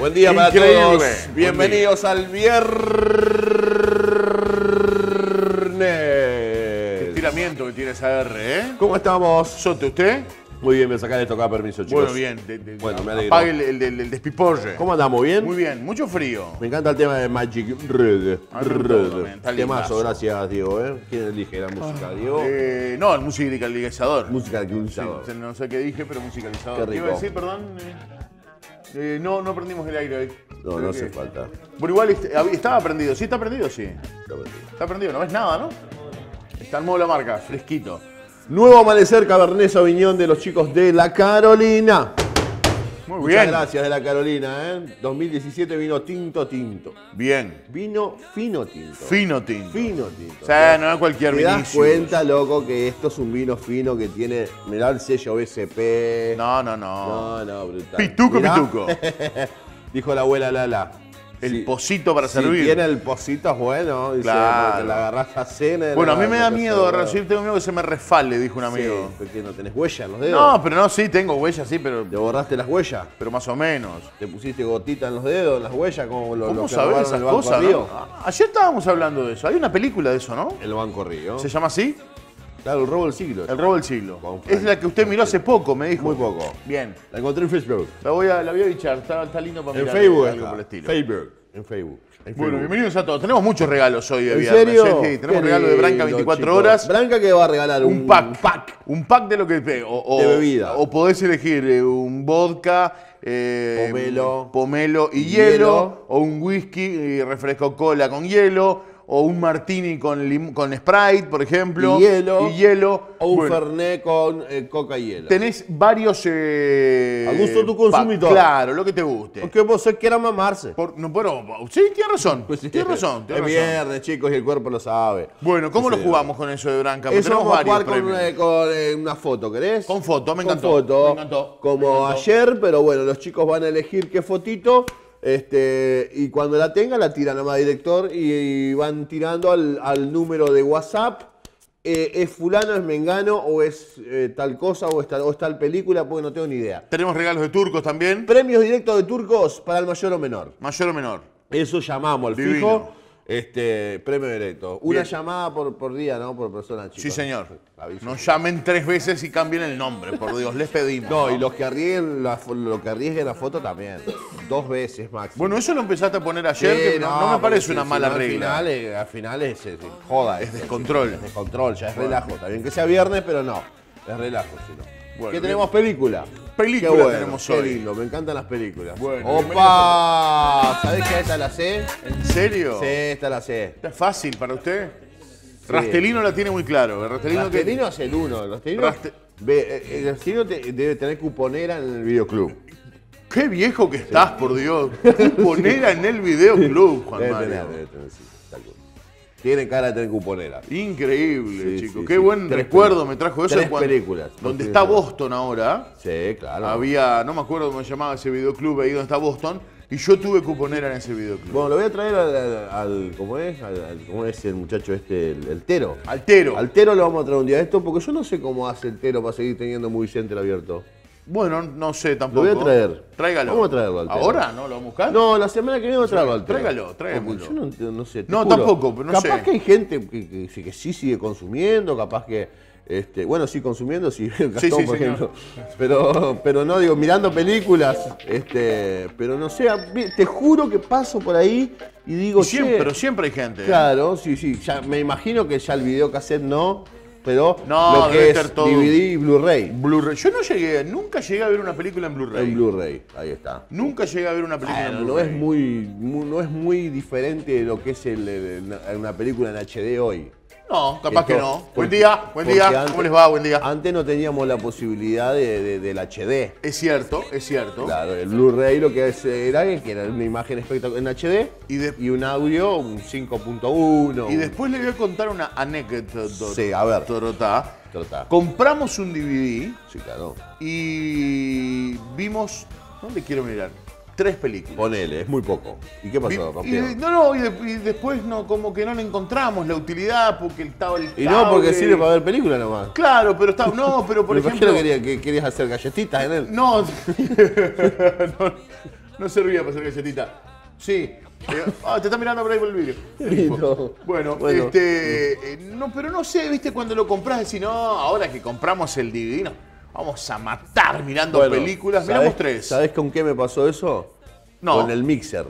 Buen día para Increíble. todos. Bienvenidos al viernes. Qué estiramiento que tiene esa R, ¿eh? ¿Cómo estamos? ¿Sote usted? Muy bien, me sacaré tocar permiso, chicos. Bueno, bien. Bueno, me alegro. Apague el despiporre. ¿Cómo andamos? ¿Bien? Muy bien, mucho frío. Me encanta el tema de Magic Red. Ah, también, está Temazo, lindazo. gracias, Diego. ¿Quién elige la música, Diego? No, el musicalizador. Música Sí, musicalizador. no sé qué dije, pero musicalizador. Qué ¿Qué iba a rico. decir, perdón? No prendimos el aire hoy. No, Creo no que- hace falta. Bueno, igual estaba prendido. ¿Sí está prendido? Sí. Está prendido, no ves nada, ¿no? Está en modo la marca, fresquito. Nuevo amanecer Cabernet Sauvignon de los chicos de La Carolina. Muy Muchas bien. gracias de La Carolina, 2017 vino tinto. Bien. Vino fino tinto. Fino tinto. Fino tinto. O sea, no es cualquier ¿Te das Vinicius. cuenta, loco, que esto es un vino fino que tiene, mirá el sello BSP? No. No, brutal. Pituco, Mirá. pituco. Dijo la abuela Lala. El Si- pocito para si servir. tiene el pocito es bueno, dice, Claro. porque la agarrás a cena. Bueno, a mí la me da agarrás miedo a- recibir, tengo miedo que se me resfale, dijo un amigo. Sí, porque no tenés huella en los dedos. No, pero no, sí, tengo huellas, sí, ¿Te borraste las huellas? pero más o menos. ¿Te pusiste gotita en los dedos, en las huellas, como lo ¿Cómo que sabés robaron esas en el Banco cosas, Río? no? Ayer estábamos hablando de eso. Hay una película de eso, ¿no? El Banco Río. ¿Se llama así? Claro, el robo del siglo. El robo del siglo. Con Es la que usted miró hace poco, me dijo. Muy poco. Bien. La encontré en Facebook. La voy a bichar, está lindo para En mirar Facebook algo está. por el estilo. Facebook. En Facebook. En Bueno, Facebook. bienvenidos a todos. Tenemos muchos regalos hoy de ¿En viernes. serio? Sí, tenemos Qué regalo de Branca lindo, 24 chicos. horas. Branca que va a regalar Un pack. Un pack de lo que te. De bebida. O podés elegir un vodka, pomelo y hielo. O un whisky y refresco cola con hielo. O un martini con Sprite, por ejemplo. Y hielo. O un Bueno, Fernet con coca y hielo. tenés varios. A gusto de tu consumidor. Claro, lo que te guste. Porque vos quieras mamarse. No, pero, sí, tienes razón. Pues sí. Tienes razón. Es viernes, chicos, y el cuerpo lo sabe. Bueno, ¿cómo Sí, lo jugamos con eso de Branca? Porque Eso tenemos vamos a varios jugar con, premios. una foto, ¿querés? Con foto, me Con encantó. foto, Me encantó. como me encantó. ayer, pero bueno, los chicos van a elegir qué fotito. Y cuando la tengan, la tiran nomás director y van tirando al número de WhatsApp. ¿Es fulano, es mengano, o es tal cosa, o es tal película? Porque no tengo ni idea. Tenemos regalos de turcos también. Premios directos de turcos para el mayor o menor. Mayor o menor. Eso llamamos al Divino. fijo. Premio directo. Una Bien. llamada por día, ¿no? Por persona, chicos. Sí, señor. Aviso. Nos llamen 3 veces y cambien el nombre, por Dios, les pedimos. No, y los que arriesguen la foto también. 2 veces máximo. Bueno, eso lo empezaste a poner ayer, Sí, que no me porque parece si- una si mala no, regla. Al final es joda. Es descontrol. Es descontrol, ya es relajo. Está bien que sea viernes, pero no. Es relajo, si no. Bueno, ¿Qué bien. tenemos? Película. Película Qué bueno, tenemos qué hoy. lindo, me encantan las películas. Bueno, ¡Opa! ¿Sabés que esta la sé? ¿En serio? Sí, esta la sé. ¿Está fácil para usted? Rastelino la tiene muy claro. Rastelino, que- Rastelino es el uno. Rastelino, Raste- el Rastelino debe tener cuponera en el videoclub. Qué viejo que estás, por Dios. Cuponera en el videoclub, Juan Debe Mario. tener, sí, tal cual. Tiene cara de tener cuponera. Increíble, Sí, chico. sí, Qué sí. buen 3 recuerdo me trajo eso. 3 cuando- películas. Donde Sí, está sí. Boston ahora. Sí, claro. Había, no me acuerdo cómo se llamaba ese videoclub ahí donde está Boston. Y yo tuve cuponera en ese videoclub. Bueno, lo voy a traer ¿cómo es? ¿Cómo es el muchacho este? El Tero. Altero. Al Tero lo vamos a traer un día de esto porque yo no sé cómo hace el Tero para seguir teniendo Movie Center abierto. Bueno, no sé Lo tampoco. voy a traer. Tráigalo. Vamos a traerlo al Tero. ¿Ahora? ¿No? ¿Lo vamos a buscar? No, la semana que viene voy a traerlo al Tero. Tráigalo, tráigamelo. Porque yo no sé. te No, juro. tampoco, pero no capaz sé. que hay gente que sí sigue consumiendo, capaz que. Bueno, sí, consumiendo, sí, Gastón, sí, por señor. ejemplo. Pero no, digo, mirando películas, pero no sé, te juro que paso por ahí y digo, Siempre, che, pero siempre hay gente. claro, sí, ya me imagino que ya el videocassette no, pero No, lo debe que es ser todo. DVD y Blu-ray. Blu-ray. Yo nunca llegué a ver una película en Blu-ray. En Blu-ray, ahí está. Nunca llegué a ver una película en Bueno, no Blu-ray. no es muy diferente de lo que es una película en HD hoy. No, capaz que no. Porque- Buen día, porque antes- ¿Cómo les va? Buen día. Antes no teníamos la posibilidad del HD. Es cierto, es cierto. Claro, el Blu-ray lo que era una imagen espectacular en HD Y un audio, un 5.1. Y después le voy a contar una anécdota. Sí, a ver. Torotá. Trota. Compramos un DVD Sí, claro. y vimos. ¿Dónde quiero mirar? 3 películas. Ponele, es muy poco. ¿Y qué pasó? Rompieron. Y después no, como que no le encontramos la utilidad porque estaba el Y no, porque cable. sirve para ver películas nomás. Claro, pero está. No, pero por ¿Por qué ejemplo. no querías hacer galletitas en él? No, No servía para hacer galletita. Sí. Te está mirando por ahí por el vídeo. Lindo. Bueno, Bueno. no, pero no sé, viste, cuando lo compras, decís, no, ahora que compramos el DVD, no, vamos a matar mirando Bueno, películas. ¿sabés- Miramos 3. ¿Sabés con qué me pasó eso? No. Con el mixer.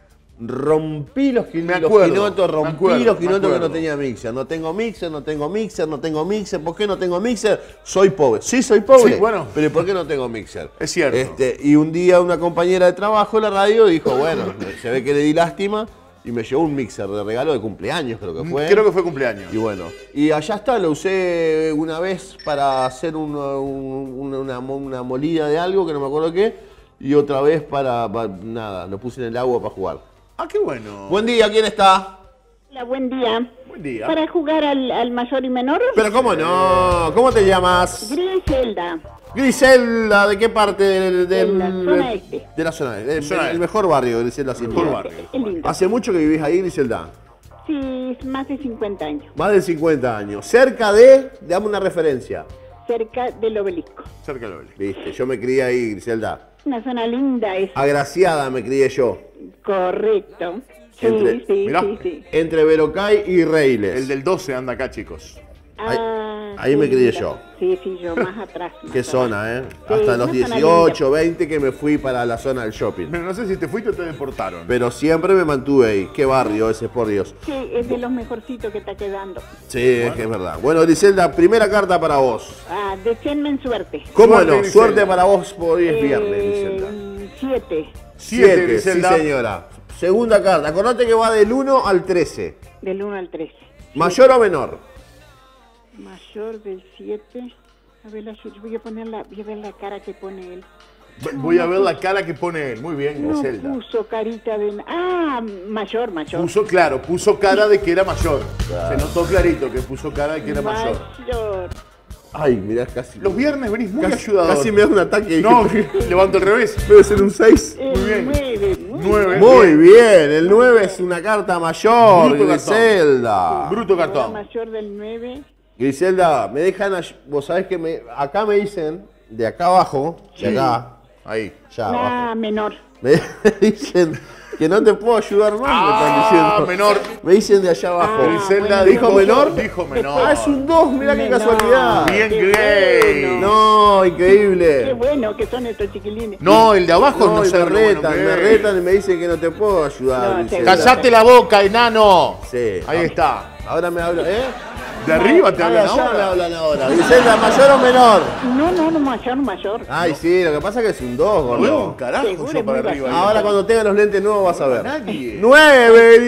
Rompí los Me quinotos, acuerdo, rompí los me quinotos que acuerdo. no tenía mixer. No tengo mixer, no tengo mixer, no tengo mixer. ¿Por qué no tengo mixer? Soy pobre. Sí, soy pobre. Sí, bueno. Pero ¿por qué no tengo mixer? Es cierto. Y un día una compañera de trabajo en la radio dijo, bueno, se ve que le di lástima y me llevó un mixer de regalo de cumpleaños, creo que fue. Creo que fue cumpleaños. Y bueno, y allá está, lo usé una vez para hacer una molida de algo que no me acuerdo qué, y otra vez para nada, lo puse en el agua para jugar. Ah, qué bueno. Buen día, ¿quién está? Hola, buen día. Buen día. Para jugar al mayor y menor, Pero cómo no, ¿cómo te llamas? Griselda. Griselda, ¿de qué parte De la zona este. De la zona este, Zona el mejor barrio, Griselda. sin Mejor duda. barrio. Es lindo. ¿Hace mucho que vivís ahí, Griselda? Sí, es más de 50 años. Más de 50 años. Cerca de, dame una referencia. Cerca del obelisco. Cerca del Obelisco. Viste, yo me crié ahí, Griselda. Una zona linda es. Agraciada me crié yo. Correcto. Sí, Entre- sí, mirá. sí, sí. Entre Verocay y Reiles. El del 12 anda acá, chicos. ahí qué me crié linda. yo. Sí, sí, yo más atrás. más Qué atrás. zona, ¿eh? Sí, Hasta los una zona 18, 20 que me fui para la zona del shopping. Pero no sé si te fuiste o te deportaron. Pero siempre me mantuve ahí. Qué barrio ese, por Dios. Sí, es de los mejorcitos que está quedando. Sí, es que es verdad. Bueno, Griselda, primera carta para vos. Deseenme en suerte. ¿Cómo Suerte, no? Griselda. Suerte para vos por hoy es viernes, Griselda. 7. 7, Sí, Griselda. señora. Segunda carta. Acordate que va del 1 al 13. Del 1 al 13. ¿Mayor o menor? Mayor del 7. A ver, yo voy a ver la cara que pone él. Voy a ver la cara que pone él. Muy bien, No Griselda. puso carita de... mayor. Puso cara de que era mayor. Se notó clarito que puso cara de que era mayor. Mayor. Ay, mirá, casi. Los viernes venís muy ayudador. Casi me da un ataque. No, levanto al revés. Debe ser un 6. Muy bien. 9. 9. Muy bien, el 9 es una carta mayor, Bruto cartón. Griselda. Bruto cartón. Mayor del 9. Griselda, me dejan, vos sabés que acá me dicen, de acá abajo, de acá, Ahí. ya abajo, Menor. me dicen que no te puedo ayudar más, me están diciendo. menor. Me dicen de allá abajo. Griselda bueno. ¿Dijo menor? Dijo menor. Ah, es un 2, mirá qué Menor. casualidad. Bien, Qué Grey. bueno. No, Qué increíble. bueno que son estos chiquilines. No, el de abajo No, no y se me retan y me dicen que no te puedo ayudar. No, Griselda. Callate la boca, enano. Sí. Ahí está. Ahora me hablan, ¿eh? De arriba te hablan Ya me ahora. hablan ahora. Griselda, ¿mayor o menor? No, mayor. Ay, sí, lo que pasa es que es un 2, Bueno, gordo. carajo, Seguro, yo es para muy arriba. Ahora cuando tengas los lentes nuevos vas a ver. Nadie. 9,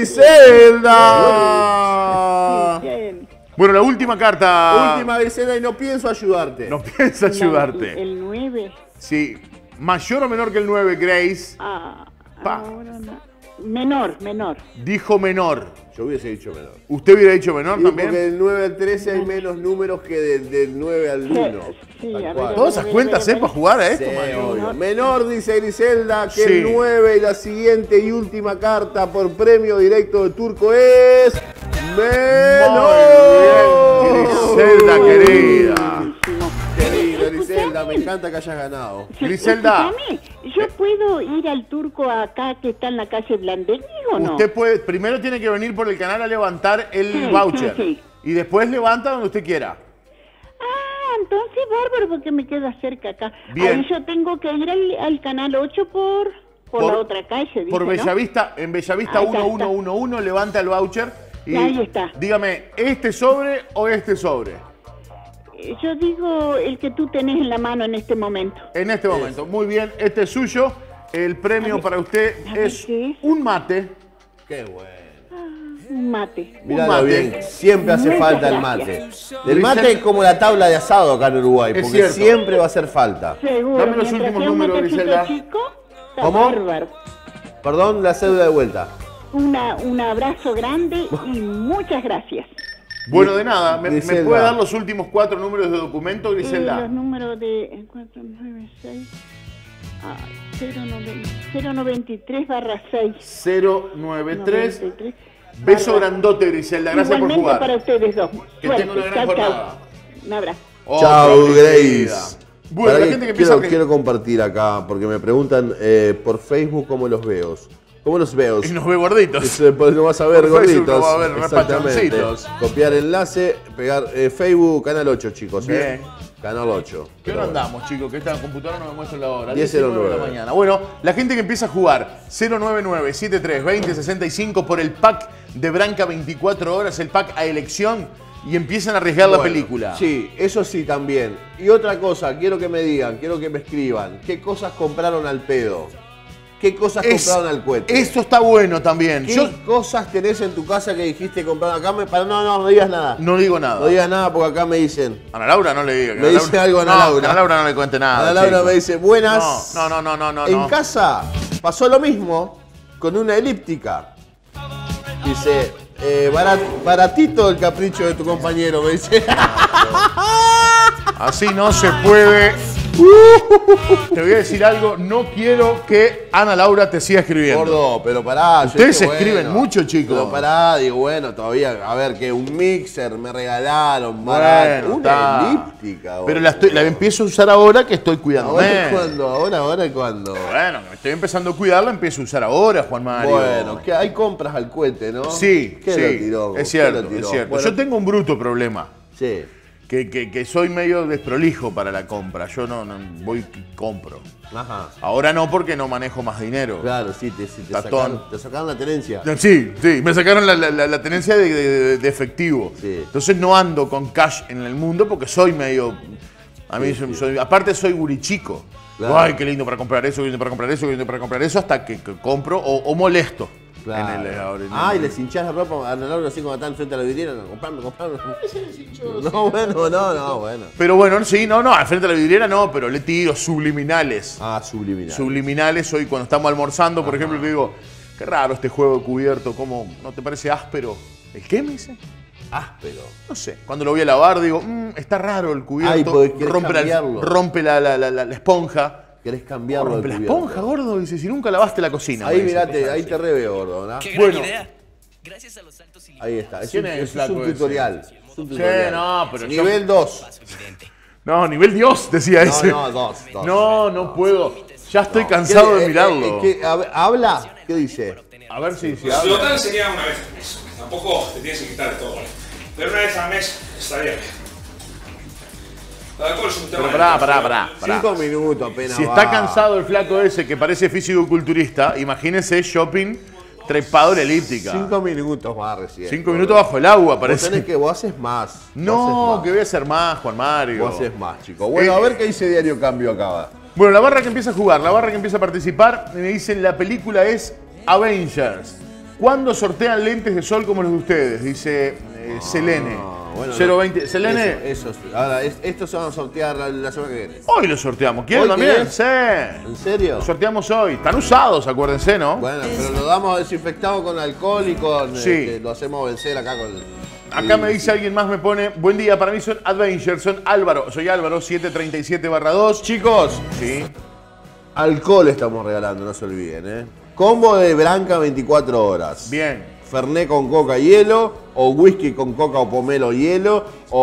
Griselda. Bien. Bueno, la última carta. Última Griselda y no pienso ayudarte. No piensa ayudarte. El 9. Sí. Mayor o menor que el 9, Grace. Pa. Ahora no. Menor. Dijo menor. Yo hubiese dicho menor. ¿Usted hubiera dicho menor Sí, también? porque del 9 al 13 hay menos números que del 9 al 1. Sí, Tal a ver, cual. Todas esas cuentas para jugar a esto, Sí, Mario. obvio. Menor, dice Griselda, que Sí. el 9 y la siguiente y última carta por premio directo de Turco es... ¡Menor! Muy bien, Griselda, querida. Buenísimo. Querida Escuchame. Griselda, me encanta que hayas ganado. Griselda. Escuchame, ¿yo puedo ir al turco acá que está en la calle Blandegui o no? Usted puede, primero tiene que venir por el canal a levantar el Sí, voucher. sí. Y después levanta donde usted quiera. Entonces bárbaro porque me queda cerca acá. Bien. Ahí yo tengo que ir al canal 8 por la otra calle, dice, Por ¿no? Bellavista, en Bellavista Ahí está, 1111, levanta el voucher y Ahí está. dígame, ¿este sobre o este sobre? Yo digo el que tú tenés en la mano en este momento. En este momento. Muy bien, este es suyo. El premio A ver, para usted a ver es qué es. un mate. Qué bueno. Un mate. Míralo mate. bien, siempre hace Muchas falta el gracias. mate. El mate es como la tabla de asado acá en Uruguay, Es porque cierto. siempre va a hacer falta. Seguro. Dame los mientras últimos sea un números, matecito Griselda. chico, está ¿Cómo? bárbaro. Perdón, la cédula de vuelta. Un abrazo grande y muchas gracias. Bueno, de nada. ¿Me Griselda. puede dar los últimos 4 números de documento, Griselda? Los números de 496. 093/6. 093. Beso grandote, Griselda. Gracias por Igualmente jugar. para ustedes dos. Que Suerte. tenga una gran Chau, chau. jornada. Un abrazo. Otra, Chau, mi Grace. querida. Bueno, Pará la que gente que empieza a... quiero compartir acá, porque me preguntan por Facebook cómo los veo. ¿Cómo los veo? Y nos ve gorditos. No vas a ver Por Facebook gorditos. no va a ver Exactamente. pachoncitos. Copiar enlace, pegar Facebook, Canal 8, chicos. Bien. Canal 8. ¿Qué hora andamos, chicos? Que esta computadora no me muestra la hora. 10:09 de la mañana. Bueno, la gente que empieza a jugar 099-7320-65 por el pack de Branca 24 horas, el pack a elección, y empiezan a arriesgar la película. Sí, eso sí también. Y otra cosa, quiero que me digan, quiero que me escriban. ¿Qué cosas compraron al pedo? ¿Qué cosas compraron al cohete? Esto está bueno también. ¿Qué cosas tenés en tu casa que dijiste comprar acá? No digas nada. No digo nada. No digas nada porque acá me dicen. Ana Laura no le diga. Me dice algo Ana Laura. Ana Laura no le cuente nada. Ana Laura chicos. me dice, buenas. No. En casa pasó lo mismo con una elíptica. Dice, baratito el capricho de tu compañero, me dice. Así no se puede. Te voy a decir algo, no quiero que Ana Laura te siga escribiendo. Gordo, pero pará. Ustedes escriben mucho, chicos. Pero pará, digo, bueno, todavía, a ver, que un mixer me regalaron, Bueno, una elíptica. Pero gordo. la empiezo a usar ahora que estoy cuidándome. Ahora es cuando. Bueno, que me estoy empezando a cuidar, la empiezo a usar ahora, Juan Mario. Bueno, que hay compras al cohete, ¿no? Sí, ¿Qué sí, lo tiró? es ¿Qué cierto, lo tiró? es cierto. Bueno, Yo tengo un bruto problema. Sí. Que soy medio desprolijo para la compra. Yo no voy y compro. Ajá. Ahora no, porque no manejo más dinero. Claro, sí, te sacaron la tenencia. Sí, me sacaron la tenencia de efectivo. Sí. Entonces no ando con cash en el mundo porque soy medio... A mí aparte soy gurichico. Claro. Ay, qué lindo para comprar eso, qué lindo para comprar eso, qué lindo para comprar eso, hasta que compro o molesto. Claro. Y les hinchás la ropa a Ana Laura así como están frente a la vidriera, comprando. No, bueno. Pero bueno, sí, al frente de la vidriera no, pero le tiro subliminales. Subliminales. Subliminales, hoy cuando estamos almorzando, por ejemplo, le digo, qué raro este juego de cubierto, ¿cómo no te parece áspero? ¿El qué me dice? Áspero. No sé. Cuando lo voy a lavar digo, está raro el cubierto. Ay, porque querés rompe la esponja. ¿Querés cambiarlo? Rompe la esponja, gordo, dice, si nunca lavaste la cocina. Ahí mirate, ahí te reveo, gordo, ¿no? Qué gran idea. Gracias a los saltos y Ahí está. ¿Quién es el Es flaco un ese? tutorial. Sí, no, pero Nivel 2. No, nivel Dios, decía ese. No, 2. No puedo. Ya estoy cansado de mirarlo. ¿Habla? ¿Qué dice? A ver si Lo habla. total sería una vez al mes. Tampoco te tienes que quitar de todo, ¿vale? Pero una vez al mes estaría bien. El alcohol es un tema. Pero pará. 5 minutos apenas. Si está cansado el flaco ese que parece físico-culturista, imagínese shopping trepado en la elíptica. 5 minutos más recién. 5 minutos bajo el agua, Vos parece. tenés que vos haces más. No, que voy a hacer más, Juan Mario. Vos haces más, chicos. Bueno, a ver qué dice Diario Cambio acá. Bueno, la barra que empieza a jugar, la barra que empieza a participar, me dicen la película es Avengers. ¿Cuándo sortean lentes de sol como los de ustedes? Dice Selene. Bueno, 020. Selene. Eso. Ahora, estos se van a sortear la semana que viene. Hoy lo sorteamos. ¿Quieren ¿Hoy también? querés? Sí. ¿En serio? Lo sorteamos hoy. Están usados, acuérdense, ¿no? Bueno, pero lo damos desinfectado con alcohol y con. Sí. Lo hacemos vencer acá con. Acá me dice alguien más, me pone, buen día, para mí son Avengers, son Álvaro. Soy Álvaro, 737/2. Chicos, Sí. alcohol estamos regalando, no se olviden, ¿eh? Combo de Branca 24 horas. Bien. Fernet con coca y hielo, o whisky con coca o pomelo y hielo,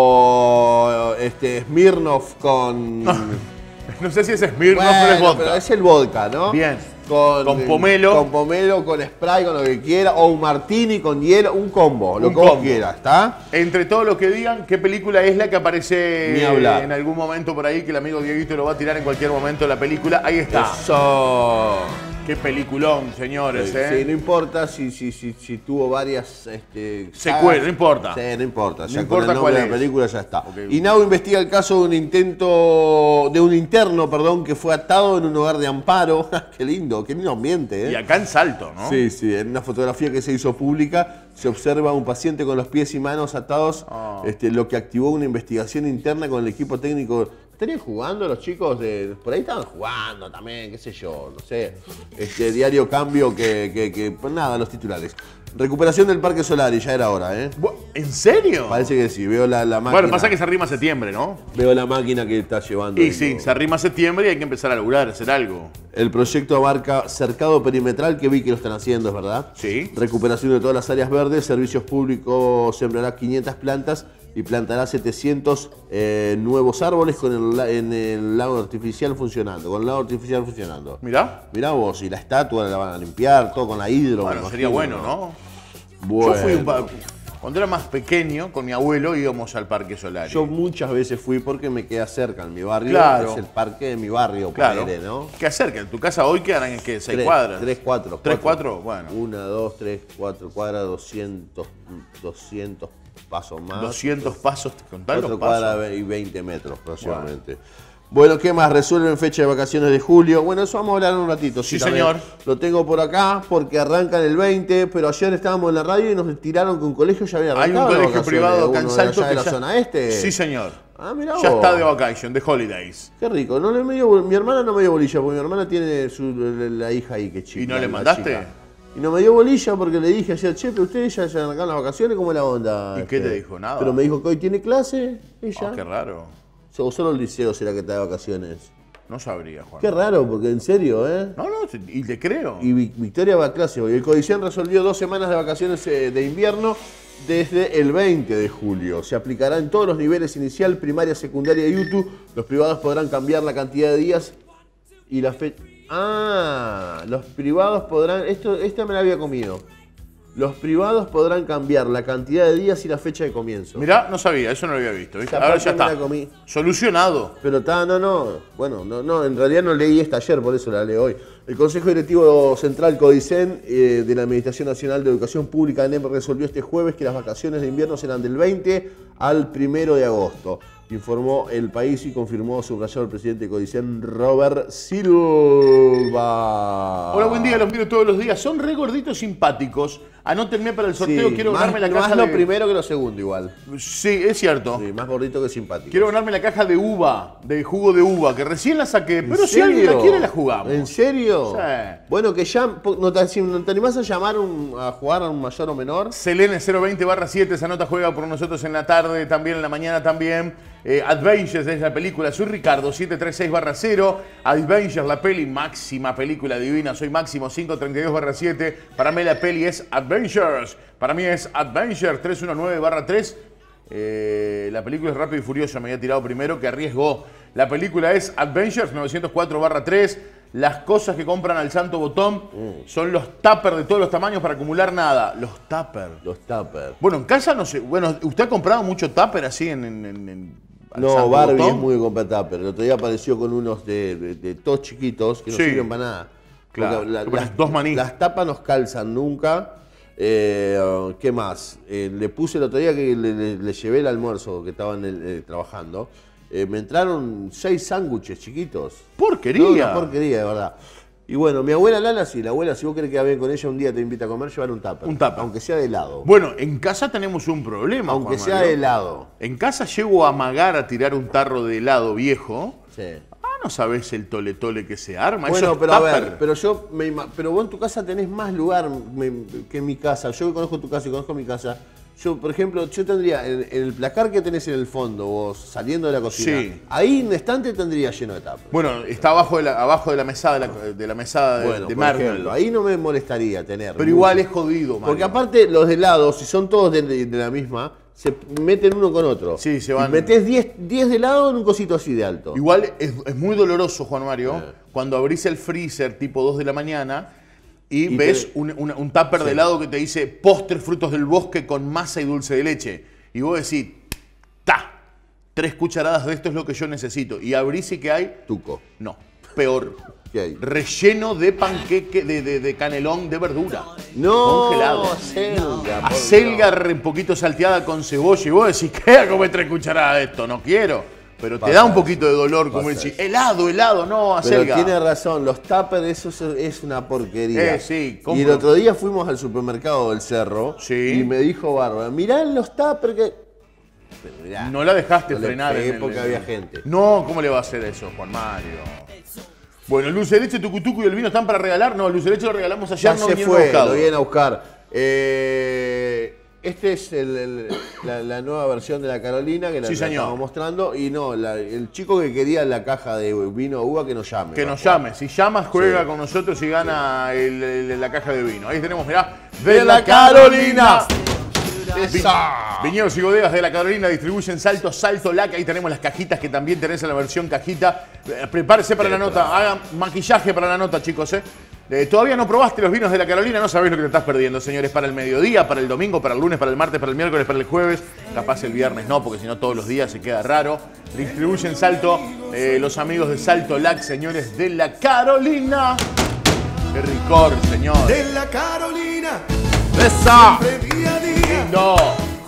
o Smirnoff con... No sé si es Smirnoff, Bueno, pero es vodka. pero es el vodka, ¿no? Bien. Con pomelo. Con pomelo, con Sprite, con lo que quiera, o un martini con hielo, un combo, lo Un que vos combo. quieras, ¿está? Entre todos los que digan, ¿qué película es la que aparece Ni hablar. en algún momento por ahí? Que el amigo Dieguito lo va a tirar en cualquier momento la película. Ahí está. Eso. Qué peliculón, señores, Sí, no importa si tuvo varias Secuelas, no importa. Sí, no importa. No Ya importa con el nombre cuál de la es. película ya está. Ok. INAU investiga el caso de un interno, que fue atado en un hogar de amparo. Qué lindo ambiente, ¿eh? Y acá en Salto, ¿no? Sí, en una fotografía que se hizo pública se observa un paciente con los pies y manos atados, lo que activó una investigación interna con el equipo técnico. ¿Estarían jugando los chicos? Por ahí estaban jugando también, qué sé yo, no sé. Diario Cambio pues nada, los titulares. Recuperación del Parque Solari, ya era hora, ¿eh? ¿En serio? Parece que sí, veo la máquina. Bueno, pasa que se arrima septiembre, ¿no? Veo la máquina que está llevando. Y sí, se arrima septiembre y hay que empezar a laburar, hacer algo. El proyecto abarca cercado perimetral, que vi que lo están haciendo, es verdad. Sí. Recuperación de todas las áreas verdes, servicios públicos, sembrará 500 plantas y plantará 700 nuevos árboles en el lago artificial funcionando. Con el lago artificial funcionando. Mirá. Mirá vos, y la estatua la van a limpiar, todo con la hidro. Bueno, sería bueno, ¿no? Bueno. Yo fui cuando era más pequeño, con mi abuelo íbamos al Parque Solari. Yo muchas veces fui porque me queda cerca en mi barrio. Claro. Es el parque de mi barrio, Claro. ponele, ¿no? ¿Qué acerca? En tu casa hoy quedan en qué, 6 cuadras. 3, 4. 3, 4, bueno. 1, 2, 3, 4 cuadras, 200 pasos más. 200 pasos, contá los 4 pasos. cuadras y 20 metros próximamente. Bueno, ¿qué más? Resuelven fecha de vacaciones de julio. Bueno, eso vamos a hablar en un ratito. Sí, también. señor. Lo tengo por acá porque arrancan el 20, pero ayer estábamos en la radio y nos tiraron que un colegio ya había Hay arrancado. un las colegio vacaciones, privado acá en uno de Salto allá de que la zona este. Sí, señor. Ah, mirá Ya vos. está de vacation, de holidays. Qué rico. No me dio, mi hermana no me dio bolilla porque mi hermana tiene la hija ahí que chica. ¿Y no le la mandaste? chica. Y no me dio bolilla porque le dije ayer, che, pero ustedes ya arrancaron las vacaciones, ¿cómo es la onda? ¿Y qué te dijo? Nada. Pero me dijo que hoy tiene clase, ella. Qué raro. O solo el liceo será que está de vacaciones. No sabría, Juan. Qué raro, porque en serio, ¿eh? No, y te creo. Y Victoria va a clase hoy. El Codicen resolvió 2 semanas de vacaciones de invierno desde el 20 de julio. Se aplicará en todos los niveles inicial, primaria, secundaria y YouTube. Los privados podrán cambiar la cantidad de días y la fecha. Ah, los privados podrán... Esta me la había comido. Los privados podrán cambiar la cantidad de días y la fecha de comienzo. Mirá, no sabía, eso no lo había visto. ¿Viste? Esa Ahora parte ya me está. la comí. Solucionado. Pero está, no. Bueno, no, en realidad no leí esta ayer, por eso la leo hoy. El Consejo Directivo Central Codicen de la Administración Nacional de Educación Pública, ANEP, resolvió este jueves que las vacaciones de invierno serán del 20 al 1 de agosto. Informó El País y confirmó, subrayado el presidente de Codicen, Robert Silva. Hola, buen día, los miro todos los días. Son re gorditos simpáticos. Anótenme para el sorteo, quiero ganarme la caja más lo de... primero que lo segundo igual. Sí, es cierto. Sí, más gordito que simpático. Quiero ganarme la caja de uva, de jugo de uva, que recién la saqué. ¿En Pero si alguien la serio? quiere, la jugamos. ¿En serio? Sí. Bueno, que ya no te animás a llamar a jugar a un mayor o menor. Selene 020/7, esa nota juega por nosotros en la tarde, también en la mañana también. Adventures es la película, soy Ricardo 736/0. Adventures, la peli, máxima película divina, soy Máximo 532/7. Para mí la peli es Adventures. Para mí es Adventures 319/3. La película es Rápido y Furioso, me había tirado primero, que arriesgó. La película es Adventures 904/3. Las cosas que compran al santo botón son los tuppers de todos los tamaños para acumular nada. Los tuppers. Los tuppers. Bueno, en casa no sé. Bueno, ¿usted ha comprado mucho tupper así al No, santo Barbie botón? es muy de comprar tupper. El otro día apareció con unos de todos chiquitos que no Sí. sirven para nada. Claro, Porque que pones 2 manijas. Las tapas no calzan nunca. ¿Qué más? Le puse el otro día que le llevé el almuerzo que estaban trabajando. Me entraron 6 sándwiches chiquitos. ¡Porquería! No, una porquería, de verdad. Y bueno, mi abuela Lala, sí, la abuela, si vos querés quedar bien con ella, un día te invita a comer, llevar un tupper. Un tupper. Aunque sea de helado. Bueno, en casa tenemos un problema, Aunque Juan sea Mario. de helado. En casa llego a amagar a tirar un tarro de helado viejo. Sí. No sabés el tole que se arma. Bueno, Eso es pero a tupper. ver, pero vos en tu casa tenés más lugar que en mi casa. Yo que conozco tu casa y conozco mi casa. Yo, por ejemplo, yo tendría en el placar que tenés en el fondo, vos saliendo de la cocina, Sí. ahí en un estante tendría lleno de tapas. Bueno, está abajo de la mesada de la mesada de, Bueno, de por Mernel. ejemplo, ahí no me molestaría tener. Pero igual es jodido, Mario. Porque aparte los helados, si son todos de la misma, se meten uno con otro. Sí, se van. Y metés 10 de helado en un cosito así de alto. Igual es muy doloroso, Juan Mario, cuando abrís el freezer tipo 2 de la mañana y ves un tupper de helado que te dice postres frutos del bosque con masa y dulce de leche. Y vos decís, 3 cucharadas de esto es lo que yo necesito. Y abrís y ¿qué hay? Tuco. No, peor. ¿Qué hay? Relleno de panqueque, de canelón de verdura. No, Congelado. acelga. por Acelga Dios. un poquito salteada con cebolla. Y vos decís, ¿qué hago con 3 cucharadas de esto? No quiero. Pero te Pasa da un eso. poquito de dolor, como Pasa decir, eso. helado, no, Pero acelga. tiene razón, los tuppers, eso es una porquería. Sí, y compro. el otro día fuimos al supermercado del Cerro Sí. y me dijo Bárbara, mirá los tuppers que... Pero mirá, No la dejaste no le frenar. pegué en el- porque había gente. No, ¿cómo le va a hacer eso, Juan Mario? Bueno, el dulce de leche, tucutucu y el vino están para regalar. No, el dulce de leche lo regalamos ayer, Ya no se vinieron fue, buscados. lo vienen a buscar. Este es la nueva versión de la Carolina que la Sí, señor. estamos mostrando. Y no, el chico que quería la caja de vino uva que nos llame. Que nos llame. Si llamas, juega Sí. con nosotros y gana la caja de vino. Ahí tenemos, mirá. ¡De la Carolina! Viñedos y bodegas de la Carolina distribuyen Salto Lac. Ahí tenemos las cajitas que también tenés en la versión cajita. Prepárese para la nota. Hagan maquillaje para la nota, chicos. Todavía no probaste los vinos de la Carolina, no sabés lo que te estás perdiendo, señores. Para el mediodía, para el domingo, para el lunes, para el martes, para el miércoles, para el jueves. Capaz el viernes no, porque si no todos los días se queda raro. Distribuyen Salto los amigos de Salto Lac, señores de la Carolina. Qué ricor, señor. De la Carolina. ¡Esa! Siempre día a día. No.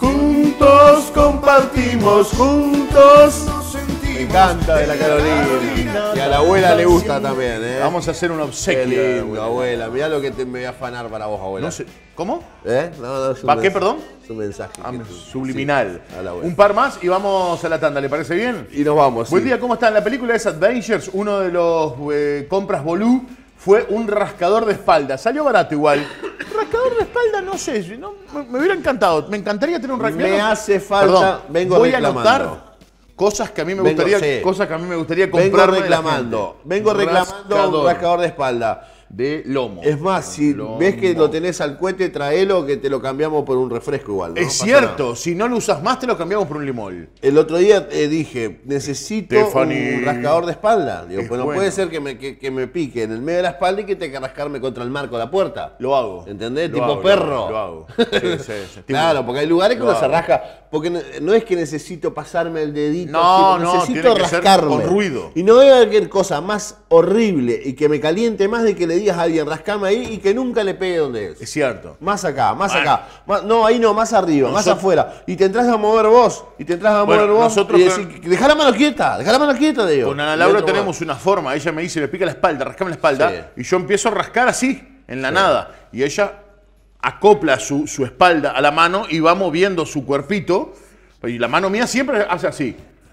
Juntos compartimos, juntos. Nos sentimos. Me encanta de la Carolina. Y a la abuela le gusta también, ¿eh? Vamos a hacer un obsequio. Qué lindo, abuela. Mirá lo que me voy a afanar para vos, abuela. No sé. ¿Cómo? ¿Eh? No, es un ¿Para qué, mensaje, perdón? Es un mensaje. Subliminal. Sí, a la abuela. Un par más y vamos a la tanda, ¿le parece bien? Y nos vamos. Buen sí. día, ¿cómo están? La película es Adventures, uno de los compras Bolú fue un rascador de espalda. Salió barato igual. Rascador de espalda, no sé, no, me hubiera encantado. Me encantaría tener un rascador. Me hace falta, vengo voy reclamando. a anotar cosas que a mí me gustaría, cosas que a mí me gustaría comprarme. Vengo reclamando un rascador de espalda. De lomo. Es más, si Lomo. ves que lo tenés al cohete, traelo que te lo cambiamos por un refresco igual. ¿no? Es Pasa cierto, nada. si no lo usas más te lo cambiamos por un limón. El otro día dije, necesito Stephanie. un rascador de espalda. Digo, Es pues no bueno. puede ser que me pique en el medio de la espalda y que tenga que rascarme contra el marco de la puerta. Lo hago. ¿Entendés? Lo Tipo hago, perro. Lo hago. Sí. Claro, porque hay lugares que Lo uno se hago. rasca. Porque no es que necesito pasarme el dedito. No, sino no, necesito tiene que ser rascarme. con ruido. Y no hay cualquier cosa más horrible y que me caliente más de que le digas a alguien rascame ahí y que nunca le pegue donde es. Es cierto. Más acá, más Bueno. acá. No, ahí no, más arriba, más afuera. Y te entras a mover vos. Y te entras a Bueno, mover vos. nosotros Y decís, dejá la mano quieta, digo. Con Ana Laura Y otro tenemos una forma. Ella me dice, me pica la espalda, rascame la espalda. Sí. Y yo empiezo a rascar así, en la nada. Y ella acopla su espalda a la mano y va moviendo su cuerpito. Y la mano mía siempre hace así.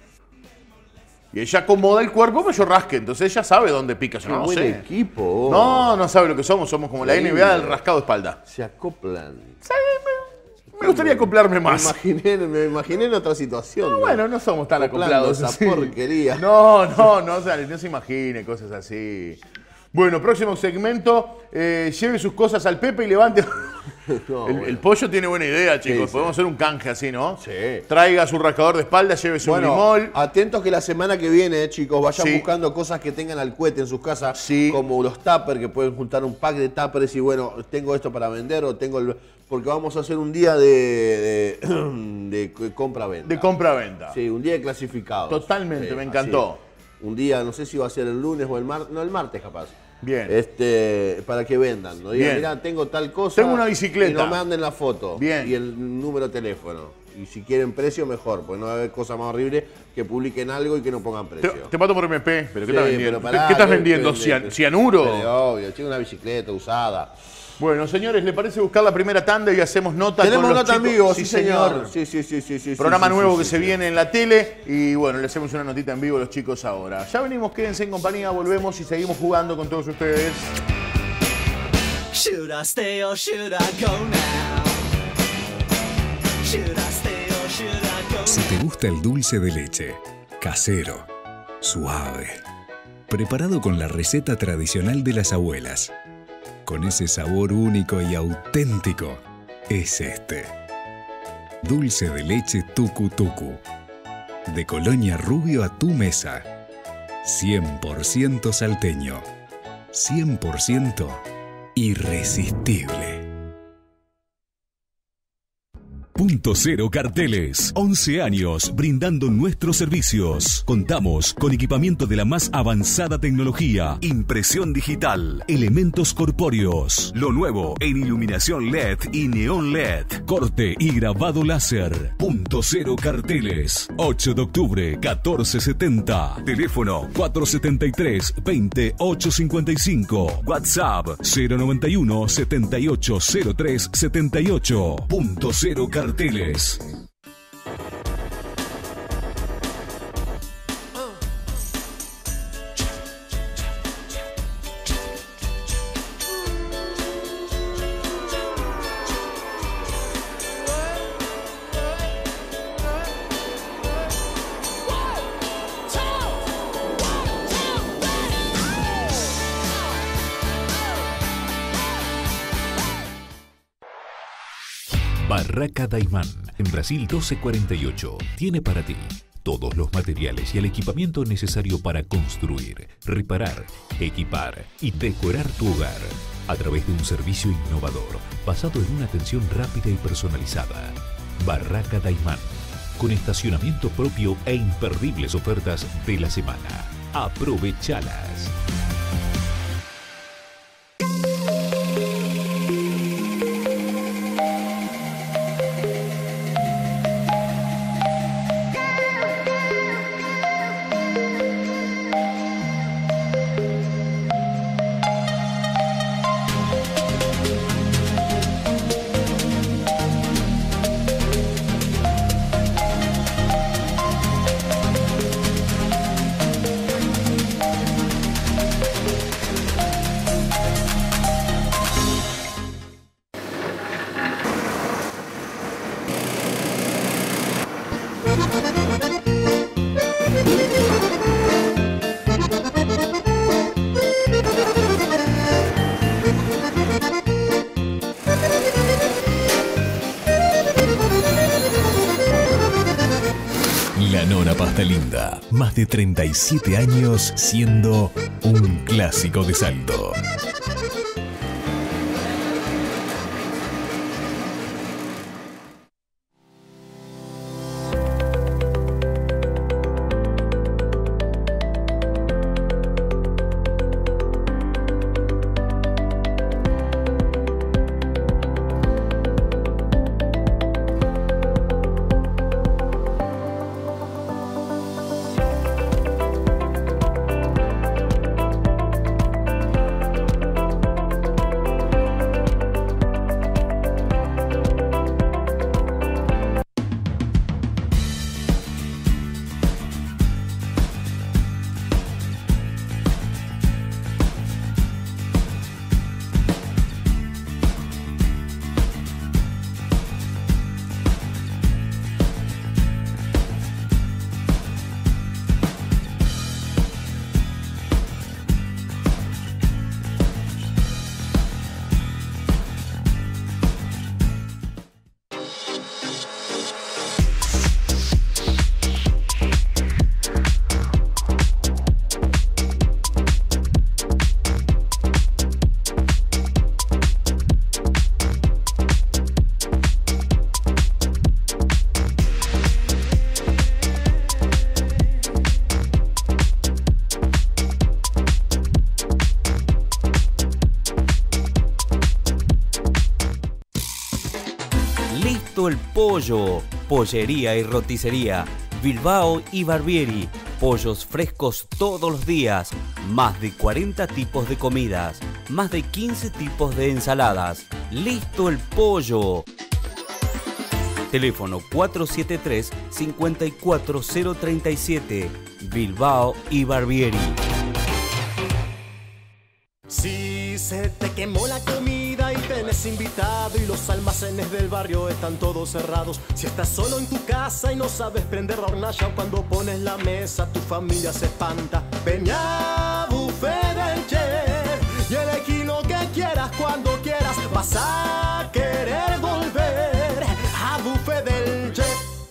Y ella acomoda el cuerpo para yo rasque. Entonces ella sabe dónde pica. Yo Qué no buen sé. equipo. No sabe lo que somos. Somos como la Increíble. NBA del rascado de espalda. Se acoplan. Me gustaría acoplarme Me más. me imaginé en otra situación. ¿no? Bueno, no somos tan Acoplando acoplados esa así. porquería. No, no se imagine cosas así. Bueno, próximo segmento. Lleve sus cosas al Pepe y levante. No, el pollo tiene buena idea, chicos. Sí. Podemos hacer un canje así, ¿no? Sí. Traiga su rascador de espalda, llévese un limón. atentos que la semana que viene, chicos, vayan Sí. buscando cosas que tengan al cohete en sus casas, Sí. como los tuppers, que pueden juntar un pack de tuppers y bueno, tengo esto para vender o tengo el... Porque vamos a hacer un día de compra-venta. De compra-venta. Sí, un día de clasificados. Totalmente, Sí, me encantó. así. Un día, no sé si va a ser el lunes o el martes, no, el martes capaz. Bien. Para que vendan. ¿no? Digan, Bien. mirá, tengo tal cosa. Tengo una bicicleta. Y nos manden la foto. Bien. Y el número de teléfono. Y si quieren precio, mejor. Porque no va a haber cosa más horrible que publiquen algo y que no pongan precio. Te mato por MP, pero ¿qué Sí, estás vendiendo? pero pará, ¿Qué estás ¿qué vendiendo? vendés? ¿Cianuro? Pero obvio, chico, una bicicleta usada. Bueno, señores, ¿le parece buscar la primera tanda y hacemos nota Tenemos con los nota en chicos? vivo, sí, señor. Sí. Programa sí, nuevo sí, que sí, se sí. viene en la tele y bueno, le hacemos una notita en vivo a los chicos ahora. Ya venimos, quédense en compañía, volvemos y seguimos jugando con todos ustedes. Should I stay or should I go now? Should I stay or should I go Si te gusta el dulce de leche, casero, suave, preparado con la receta tradicional de las abuelas, con ese sabor único y auténtico, es este. Dulce de leche Tucu Tucu. De Colonia Rubio a tu mesa. 100% salteño. 100% irresistible. Punto Cero Carteles. 11 años brindando nuestros servicios. Contamos con equipamiento de la más avanzada tecnología. Impresión digital. Elementos corpóreos. Lo nuevo en iluminación LED y neón LED. Corte y grabado láser. Punto Cero Carteles. 8 de octubre, 1470. Teléfono 473-2855. WhatsApp 091 7803 78. Punto Cero Carteles. Barraca Daimán, en Brasil 1248, tiene para ti todos los materiales y el equipamiento necesario para construir, reparar, equipar y decorar tu hogar a través de un servicio innovador basado en una atención rápida y personalizada. Barraca Daimán, con estacionamiento propio e imperdibles ofertas de la semana. Aprovechalas. La Nona Pasta Linda, más de 37 años siendo un clásico de Salto. El Pollo, pollería y roticería, Bilbao y Barbieri, pollos frescos todos los días, más de 40 tipos de comidas, más de 15 tipos de ensaladas. Listo el Pollo. Teléfono 473-54037, Bilbao y Barbieri. Si se te quemó la comida y tenés invitado y los almacenes del barrio están todos cerrados, si estás solo en tu casa y no sabes prender la hornalla, cuando pones la mesa tu familia se espanta. Ven a Buffet del Chef y elegí lo que quieras cuando quieras, vas a querer volver a Buffet del Chef.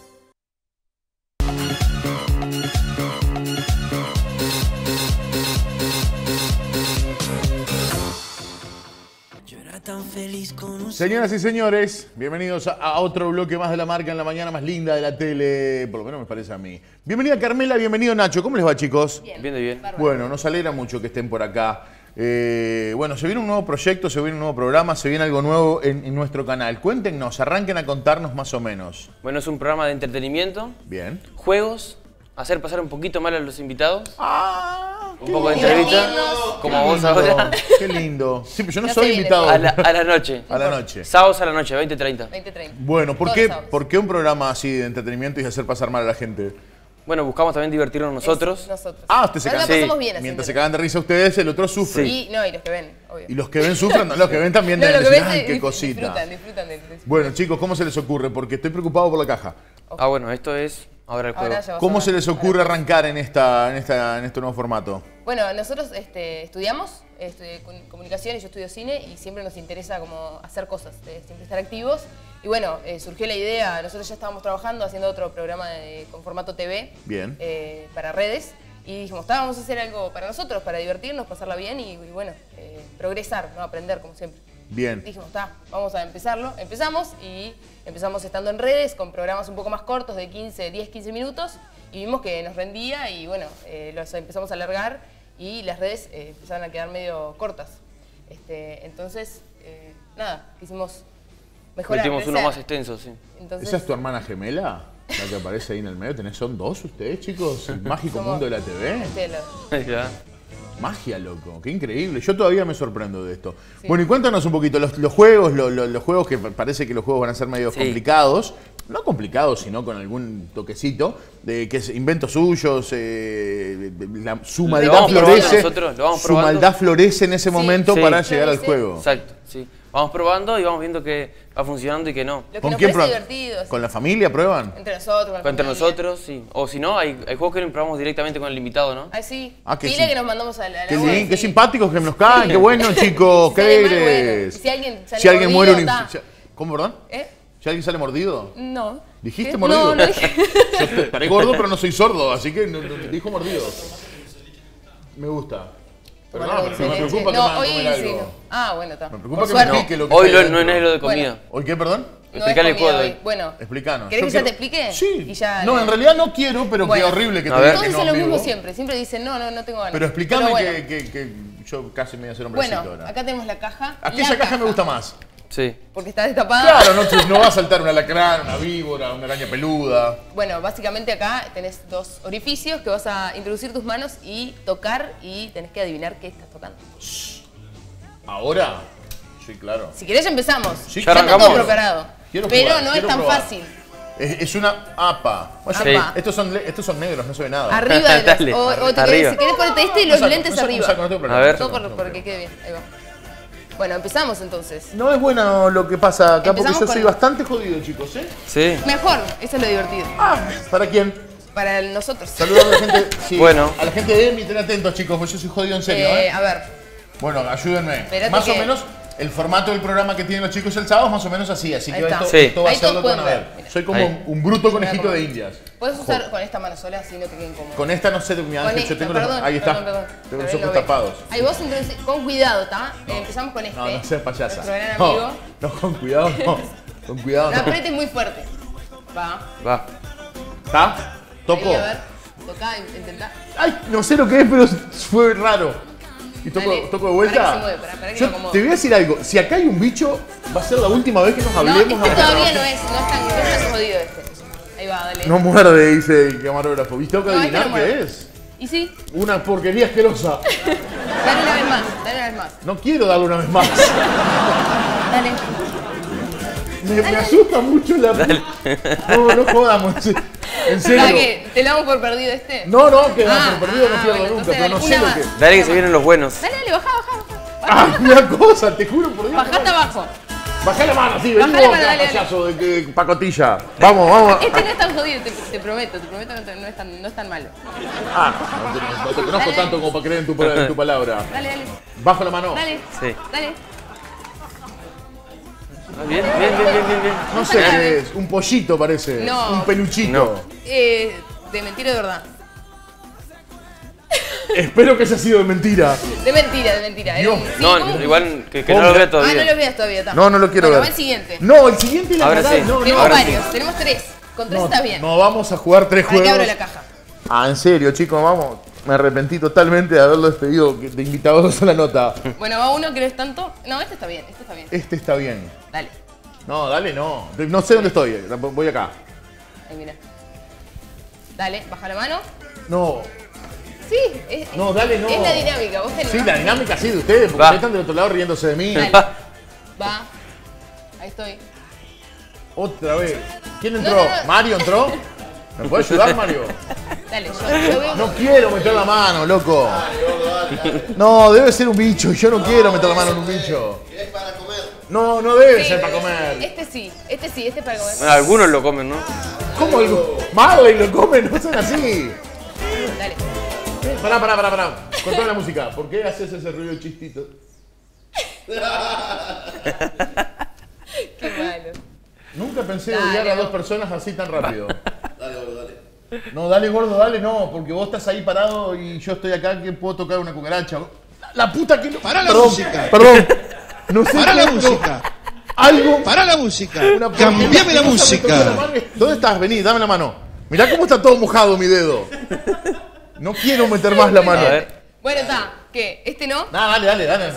Señoras y señores, bienvenidos a otro bloque más de La Marca en la mañana más linda de la tele, por lo menos me parece a mí. Bienvenida Carmela, bienvenido Nacho, ¿cómo les va, chicos? Bien, bien. Bueno, nos alegra mucho que estén por acá. Bueno, se viene un nuevo proyecto, se viene un nuevo programa, se viene algo nuevo en nuestro canal. Cuéntenos, arranquen a contarnos más o menos. Bueno, es un programa de entretenimiento. Bien. Juegos, hacer pasar un poquito mal a los invitados. Un poco de entrevista, como vos ahora. Qué lindo. Sí, pero yo no soy invitado. A la noche. A la noche. Sábados a la noche, 20:30. 20:30. Bueno, ¿por qué un programa así de entretenimiento y hacer pasar mal a la gente? Bueno, buscamos también divertirnos nosotros. Ah, ustedes se cagan. La pasamos bien Mientras se cagan de risa ustedes, el otro sufre. Y los que ven, obvio. Y los que ven sufren, no, los que ven también no, deben los que decir, ven ¡ay, qué cosita! Disfrutan. Bueno, chicos, ¿cómo se les ocurre? Porque estoy preocupado por la caja. Ah, bueno, esto es ahora el juego. ¿Cómo se les ocurre arrancar en este nuevo formato? Bueno, nosotros estudiamos comunicación y yo estudio cine y siempre nos interesa como hacer cosas, siempre estar activos. Y bueno, surgió la idea, nosotros ya estábamos trabajando, haciendo otro programa con formato TV. Bien. Para redes. Y dijimos, vamos a hacer algo para nosotros, para divertirnos, pasarla bien y bueno, progresar, ¿no? Aprender como siempre. Bien. Dijimos, vamos a empezarlo. Empezamos y empezamos estando en redes con programas un poco más cortos de 10, 15 minutos y vimos que nos rendía y bueno, los empezamos a alargar y las redes empezaron a quedar medio cortas. Entonces, nada, quisimos mejorar. Metimos uno más extenso, sí. Entonces, ¿esa es tu hermana gemela? La que aparece ahí en el medio. ¿Son dos ustedes, chicos? El mágico mundo de la TV. Ya. Magia, loco. Qué increíble. Yo todavía me sorprendo de esto. Sí. Bueno, y cuéntanos un poquito. Los juegos, los juegos que parece que los juegos van a ser medio complicados. No complicados, sino con algún toquecito. Que es inventos suyos. Su maldad florece. Su maldad florece en ese momento para llegar al juego. Exacto, sí. Vamos probando y vamos viendo que va funcionando y que no. Lo que nos parece divertido. ¿Con la familia prueban? Entre nosotros, Entre nosotros, sí. O si no, hay juegos que probamos directamente con el invitado, ¿no? Ah, sí. Que sí. Que nos mandamos a la qué lindo, qué simpáticos que nos caen, qué bueno, chicos. ¿Qué eres? Bueno. Si alguien muere ¿Cómo, perdón? ¿Si alguien sale mordido? No. ¿Dijiste mordido? No dije. Yo estaré gordo, pero no soy sordo, así que dijo mordido. Me gusta. Pero no, pero me preocupa que me hagan comer algo. Sí, no. Ah, bueno, está. Me preocupa que me pique lo que hoy no es lo de comida. Bueno. ¿Hoy qué, perdón? Explicarle el juego hoy. Bueno, explícanos. ¿Querés que ya te explique? Sí. Y ya, no, en realidad no quiero, pero qué horrible que te diga que no. Todos dicen lo mismo siempre. Siempre dicen, no tengo ganas. Pero explícame que yo casi me voy a hacer hombrecito ahora. Bueno, acá tenemos la caja. Aquella caja me gusta más. Sí. Porque está destapada. Claro, no va a saltar un alacrán, una víbora, una araña peluda. Bueno, básicamente acá tenés dos orificios que vas a introducir tus manos y tocar y tenés que adivinar qué estás tocando. ¿Ahora? Sí, claro. Si querés empezamos. Sí, ya está todo preparado. Pero no es tan fácil. Es una apa. Sí. Estos son negros, no se ve nada. Arriba de los, o si querés ponerte y los lentes arriba. A ver. Todo porque quede bien. Ahí va. Bueno, empezamos entonces. No es bueno lo que pasa acá porque yo soy bastante jodido, chicos, ¿eh? Sí. Mejor, eso es lo divertido. ¿Para quién? Para nosotros. Saludamos a la gente. Sí, bueno. A la gente de EMI, estén atentos, chicos, porque yo soy jodido en serio, ¿eh? A ver. Bueno, ayúdenme. Espérate más o menos, el formato del programa que tienen los chicos el sábado es más o menos así que esto va a ser lo que van a ver. Soy como un bruto conejito de indias. Puedes usar con esta mano sola así no te quede incómodo. Con esta no sé, mi ángel, yo tengo ahí está. Tengo los ojos tapados. Ahí vos entonces, con cuidado, ¿está? Empezamos con este. No seas payasa. Nuestro gran amigo. No, con cuidado no. Con cuidado no. No apretes muy fuerte. Va. ¿Está? ¿Toco? Ahí, a ver. Tocá, intentá. Ay, no sé lo que es, pero fue raro. ¿Y toco de vuelta? Para que yo te voy a decir algo. Si acá hay un bicho, va a ser la última vez que nos hablemos. No, todavía no es tan jodido este. Ahí va, dale. No muerde, dice el camarógrafo. ¿Viste? Tengo que adivinar qué es. ¿Y sí? Una porquería asquerosa. Dale una vez más. No quiero darle una vez más. Dale. Me asusta mucho la... No jodamos. En serio. ¿Qué? ¿Te lo damos por perdido este? No, que por perdido no pierdo nunca, pero no sé lo que... Dale que se vienen los buenos. Dale, baja. Una cosa, te juro por Dios. Bajá hasta abajo. Bajá la mano, sí, vení vos, payaso de pacotilla. Vamos. Este no es tan jodido, te prometo que no es tan malo. No te conozco tanto como para creer en tu palabra. Dale. Bajo la mano. Dale. Sí. Dale. Bien. No sé qué es, un pollito parece. No. Un peluchito. De mentira o de verdad. Espero que haya sido de mentira. De mentira. Dios. Sí, no, igual que no lo vea todavía. No lo veas todavía. No lo quiero ver. Va el siguiente. No, el siguiente la verdad. Sí. Tenemos varios, tenemos 3. Con 3 está bien. No, vamos a jugar 3 juegos. Que abro la caja. En serio, chicos, vamos. Me arrepentí totalmente de haberlo despedido de invitados a la nota. Bueno, va uno que no es tanto. No, este está bien. Este está bien. Dale. No, dale, no. No sé dónde estoy. Voy acá. Ahí, mira. Dale, baja la mano. No. Sí, no, dale, no. Es la dinámica, vos tenés. Sí, la dinámica sí de ustedes, porque ustedes están del otro lado riéndose de mí. Dale. Va. Ahí estoy. Otra vez. ¿Quién entró? No. ¿Mario entró? ¿Me puede ayudar, Mario? Dale, yo veo. No quiero meter la mano, loco. No, debe ser un bicho. Yo no quiero meter la mano en un bicho. ¿Es para comer? No debe ser para comer. Este es para comer. Bueno, algunos lo comen, ¿no? ¿Cómo algo? Marley lo come, no son así. Dale. Pará. Cortá la música. ¿Por qué haces ese ruido chistito? Qué malo. Nunca pensé Dale, odiar a vos. 2 personas así tan rápido. Dale, gordo, dale. No, dale gordo, dale, no, porque vos estás ahí parado y yo estoy acá que puedo tocar una cucaracha. La puta que... Para la música. Perdón. No sé Para la qué, música. Algo... Para la música. Una Cambiame la cosa me música. tocó la mano. ¿Dónde estás? Vení, dame la mano. Mirá cómo está todo mojado mi dedo. No quiero meter más la mano. A ver. Bueno, está. ¿Qué? ¿Este no? No, dale.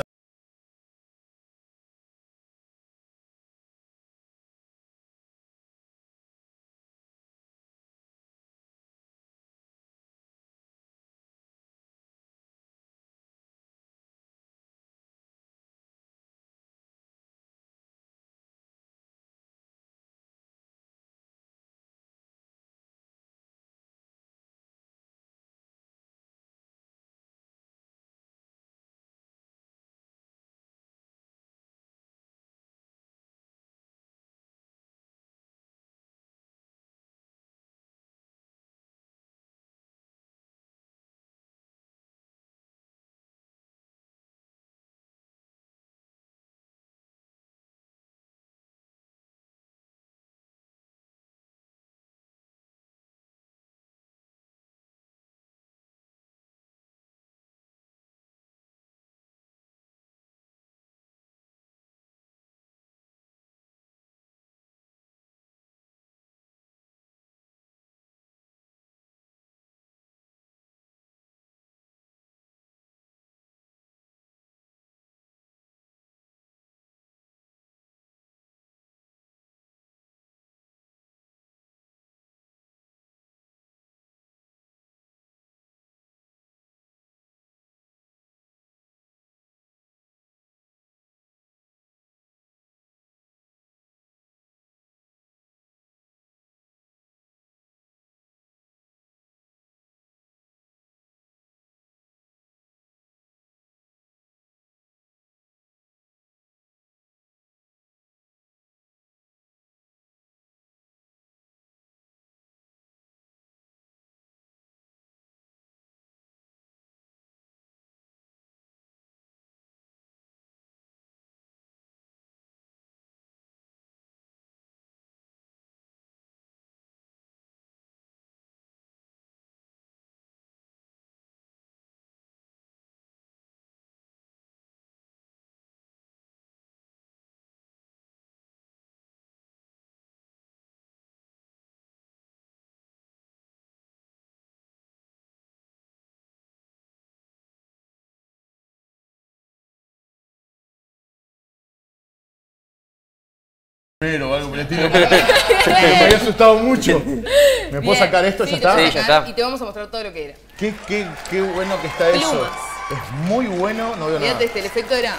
Pero algo por el estilo. Me había asustado mucho. ¿Me puedo sacar esto? Sí, ¿Ya te puedo está? Sí, ya sacar está. Y te vamos a mostrar todo lo que era. Qué bueno que está eso. Plumas. Es muy bueno, no veo nada. Fíjate, el efecto era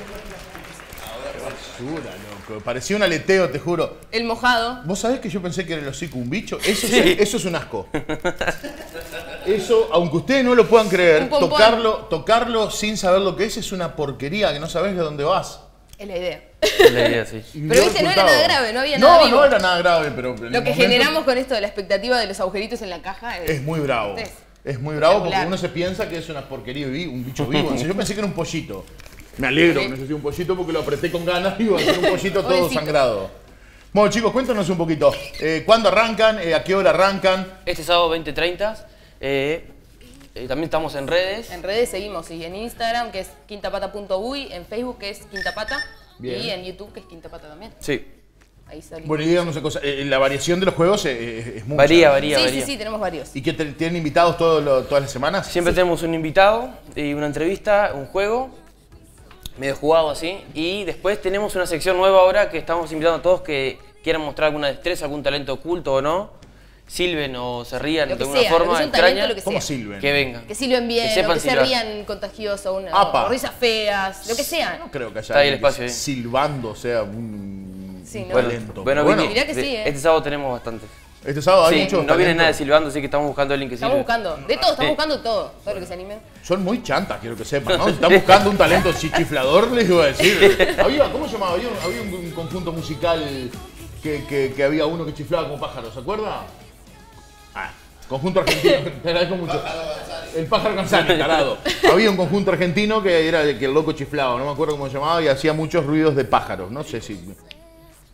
Basura, loco. Parecía un aleteo, te juro. el mojado. ¿Vos sabés que yo pensé que era el hocico un bicho? Eso es un asco. Eso, aunque ustedes no lo puedan creer, Un pompón. tocarlo sin saber lo que es una porquería, que no sabés de dónde vas. Es la idea. La idea, sí. Pero viste, no era nada grave, no había nada vivo. No era nada grave, pero en el Lo que momento generamos con esto de la expectativa de los agujeritos en la caja es muy bravo. Es muy bravo porque uno se piensa que es una porquería, un bicho vivo. Entonces, yo pensé que era un pollito. Me alegro que no sea un pollito porque lo apreté con ganas y iba a ser un pollito todo Pobrecito. sangrado. Bueno, chicos, cuéntanos un poquito. ¿Cuándo arrancan? ¿A qué hora arrancan? Este sábado 20:30. También estamos en redes. En redes seguimos, y en Instagram, que es quintapata.uy, en Facebook, que es quintapata, Bien. y en YouTube, que es quintapata también. Sí. Ahí salimos. Bueno, y díganos una cosa. La variación de los juegos es mucha. Varía. Sí, tenemos varios. ¿Y qué tienen invitados todas las semanas? Siempre tenemos un invitado, y una entrevista, un juego, medio jugado así. Y después tenemos una sección nueva ahora que estamos invitando a todos que quieran mostrar alguna destreza, algún talento oculto o no. Silben o se rían Lo de que alguna sea, lo que forma sea un extraña. talento, lo que ¿Cómo sea. silben? Que vengan. Que silben bien, Que sepan o que se silbar. rían contagioso, Apa. o risas feas, lo que sea. No creo que haya Está ahí el alguien espacio, que sí. silbando sea un Sí, ¿no? talento. Bueno, Pero Mirá que sí, este sábado tenemos bastantes. este sábado hay Sí, muchos no viene talentos. nada de silbando, así que estamos buscando a alguien que Estamos silbe. buscando, de todo, estamos Sí. buscando todo lo que se animen. Son muy chantas, quiero que sepan, ¿no? Si están buscando un talento chiflador, les iba a decir. ¿Cómo se llamaba? Había un conjunto musical que había uno que chiflaba como pájaro, ¿se acuerda? Conjunto argentino, te agradezco mucho. El pájaro González, tarado. Había un conjunto argentino que era el que el loco chiflaba, no me acuerdo cómo se llamaba, y hacía muchos ruidos de pájaros, no sé si...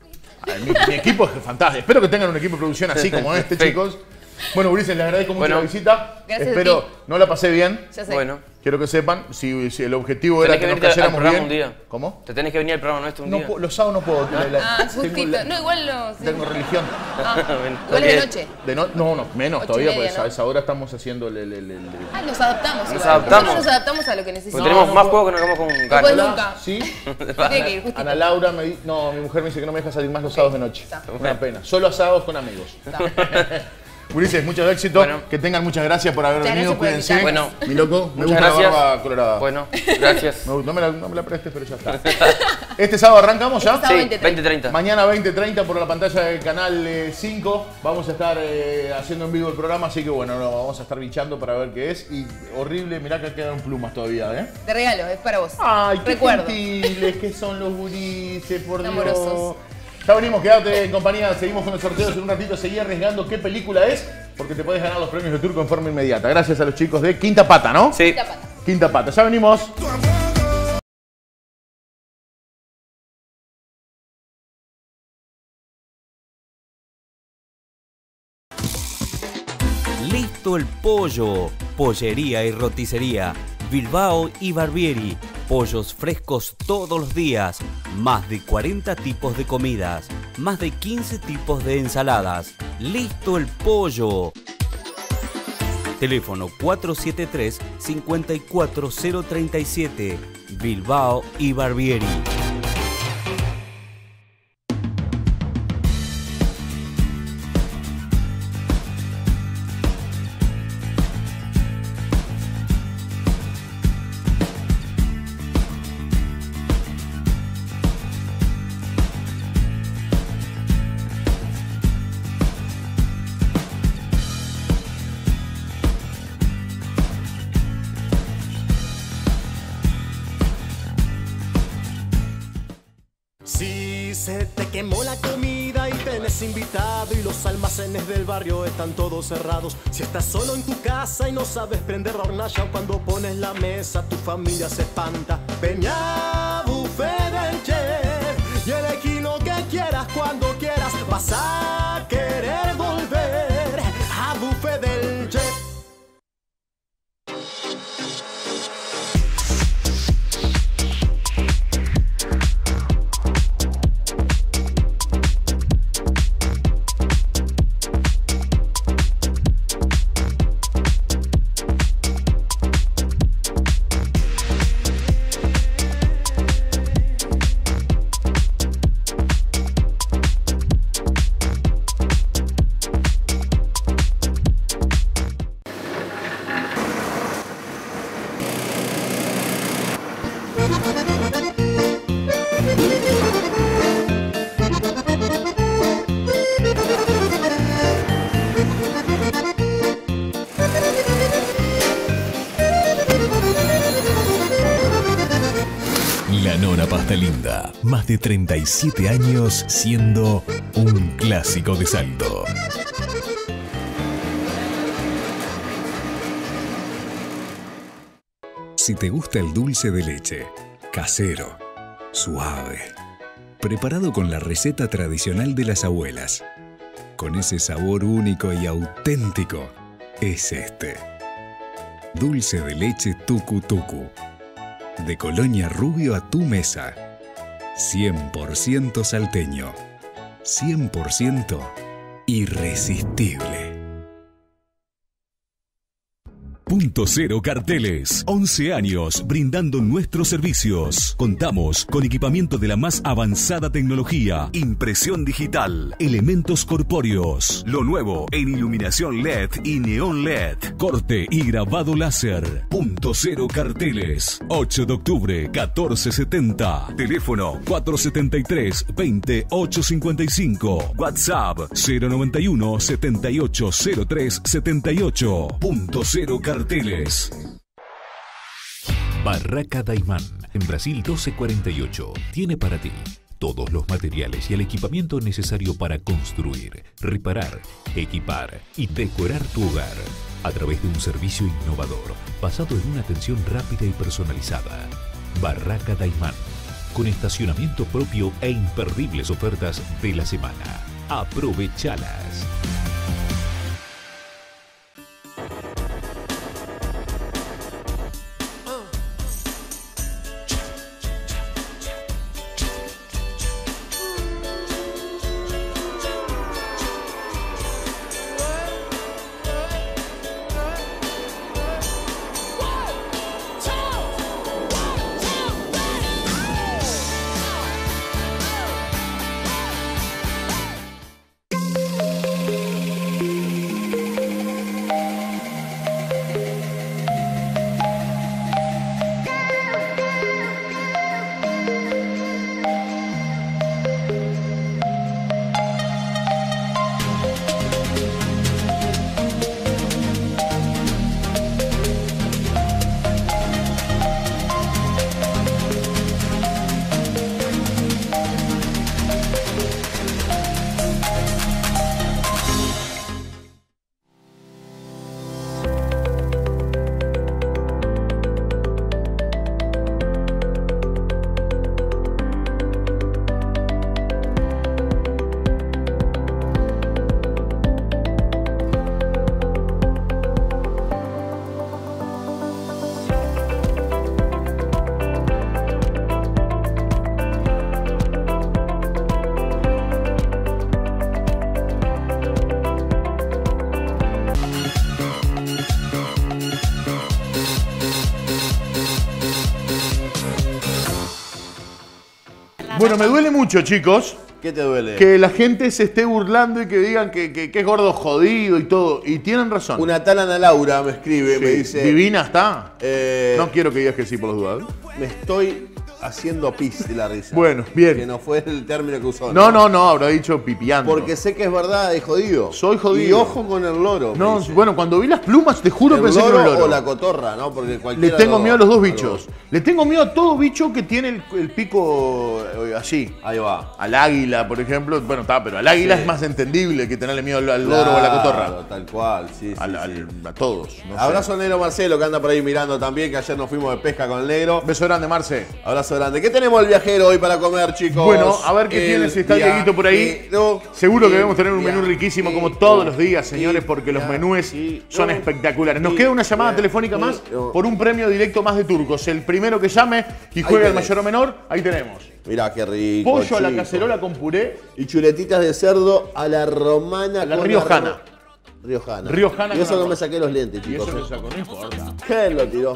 Mi equipo es fantástico. Espero que tengan un equipo de producción así como este, chicos. Bueno, Ulises, les agradezco mucho la visita. Gracias. Espero, no la pasé bien. Ya sé. Bueno. Quiero que sepan, si el objetivo era que nos cayéramos bien. Un día. ¿Cómo? Te tenés que venir al programa nuestro un día. Los sábados no puedo. Justito. No, igual no. Sí. Tengo religión. Igual es de noche. No, menos 8:30, todavía, pues ¿no? a esa hora estamos haciendo Nos adaptamos. Nos igual. adaptamos. Nosotros nos adaptamos a lo que necesitamos. Porque tenemos más juegos que nos quedamos con No ganas. puedes nunca. ¿Sí? Tiene que ir justito. Ana Laura mi mujer me dice que no me deja salir más los sábados de noche. Una pena. Solo asados con amigos. Ulises, mucho éxito. Bueno. Que tengan muchas gracias por haber venido. Cuídense. Bueno, mi loco, me gusta gracias. La barba colorada. Bueno, gracias. No me la prestes, pero ya está. Este sábado arrancamos ya. Sí, 20:30. Mañana 20:30 por la pantalla del canal 5. Vamos a estar haciendo en vivo el programa, así que bueno, vamos a estar bichando para ver qué es. Y horrible, mirá que quedan plumas todavía, ¿eh? De regalo, es para vos. Ay, qué recuerdo. gentiles que son los gurises, por Dios. Amorosos. Ya venimos, quédate en compañía, seguimos con los sorteos en un ratito, seguí arriesgando qué película es, porque te puedes ganar los premios de Turco en forma inmediata. Gracias a los chicos de Quinta Pata, ¿no? Sí. Quinta Pata, ya venimos. Listo el pollo, pollería y roticería, Bilbao y Barbieri, pollos frescos todos los días, más de 40 tipos de comidas, más de 15 tipos de ensaladas. Listo el pollo. Teléfono 473-54037, Bilbao y Barbieri. Si se te quemó la comida y tenés invitado y los almacenes del barrio están todos cerrados, si estás solo en tu casa y no sabes prender la hornalla, cuando pones la mesa tu familia se espanta. Peña Buffet del Chef y elegí lo que quieras cuando quieras, vas a querer volver a Buffet del Chef. La Nona Pasta Linda, más de 37 años siendo un clásico de Salto. Si te gusta el dulce de leche, casero, suave, preparado con la receta tradicional de las abuelas, con ese sabor único y auténtico, es este. Dulce de leche Tucu Tucu. De Colonia Rubio a tu mesa. 100% salteño. 100% irresistible. Punto Cero Carteles. 11 años brindando nuestros servicios. Contamos con equipamiento de la más avanzada tecnología, impresión digital, elementos corpóreos, lo nuevo en iluminación LED y neón LED, corte y grabado láser. Punto Cero Carteles. 8 de octubre, 1470. Teléfono 473-2855. WhatsApp 091 7803 78. Punto Cero Carteles. Barraca Daimán, en Brasil 1248, tiene para ti todos los materiales y el equipamiento necesario para construir, reparar, equipar y decorar tu hogar a través de un servicio innovador basado en una atención rápida y personalizada. Barraca Daimán, con estacionamiento propio e imperdibles ofertas de la semana. Aprovechalas. Bueno, me duele mucho, chicos. ¿Qué te duele? Que la gente se esté burlando y que digan que es gordo jodido y todo. Y tienen razón. Una tal Ana Laura me escribe, Sí. me dice... ¿Divina está? No quiero que digas que sí por las dudas. Me estoy haciendo pis de la risa. Bueno, bien. Que no fue el término que usó. No, habrá dicho pipiando. Porque sé que es verdad, es jodido. Soy jodido. Y ojo con el loro. No, bueno, cuando vi las plumas, te juro el pensé que loro era el loro. o la cotorra, ¿no? Porque Le cualquiera tengo de miedo a los dos bichos. Le tengo miedo a todo bicho que tiene el pico así. Ahí va. Al águila, por ejemplo. Bueno, está, pero al águila Sí. es más entendible que tenerle miedo al loro o a la cotorra. Claro, tal cual, sí, sí, A todos. No sé. Abrazo al negro Marcelo, que anda por ahí mirando también, que ayer nos fuimos de pesca con el negro. Beso grande, Marce. Abrazo grande. ¿Qué tenemos el viajero hoy para comer, chicos? Bueno, a ver qué tiene, si está Dieguito por ahí. Seguro que debemos tener un menú riquísimo como todos los días, señores, porque los menúes son espectaculares. Nos queda una llamada telefónica más por un premio directo más de Turcos. El primero que llame y juegue al mayor o menor, ahí tenemos. Mirá qué rico. Pollo a la chico. cacerola con puré. Y chuletitas de cerdo a la romana. A la con riojana. Riojana. Riojana Y eso con no arroz. me saqué los lentes, Y chicos. eso lo saco, no importa. ¿Quién lo tiró?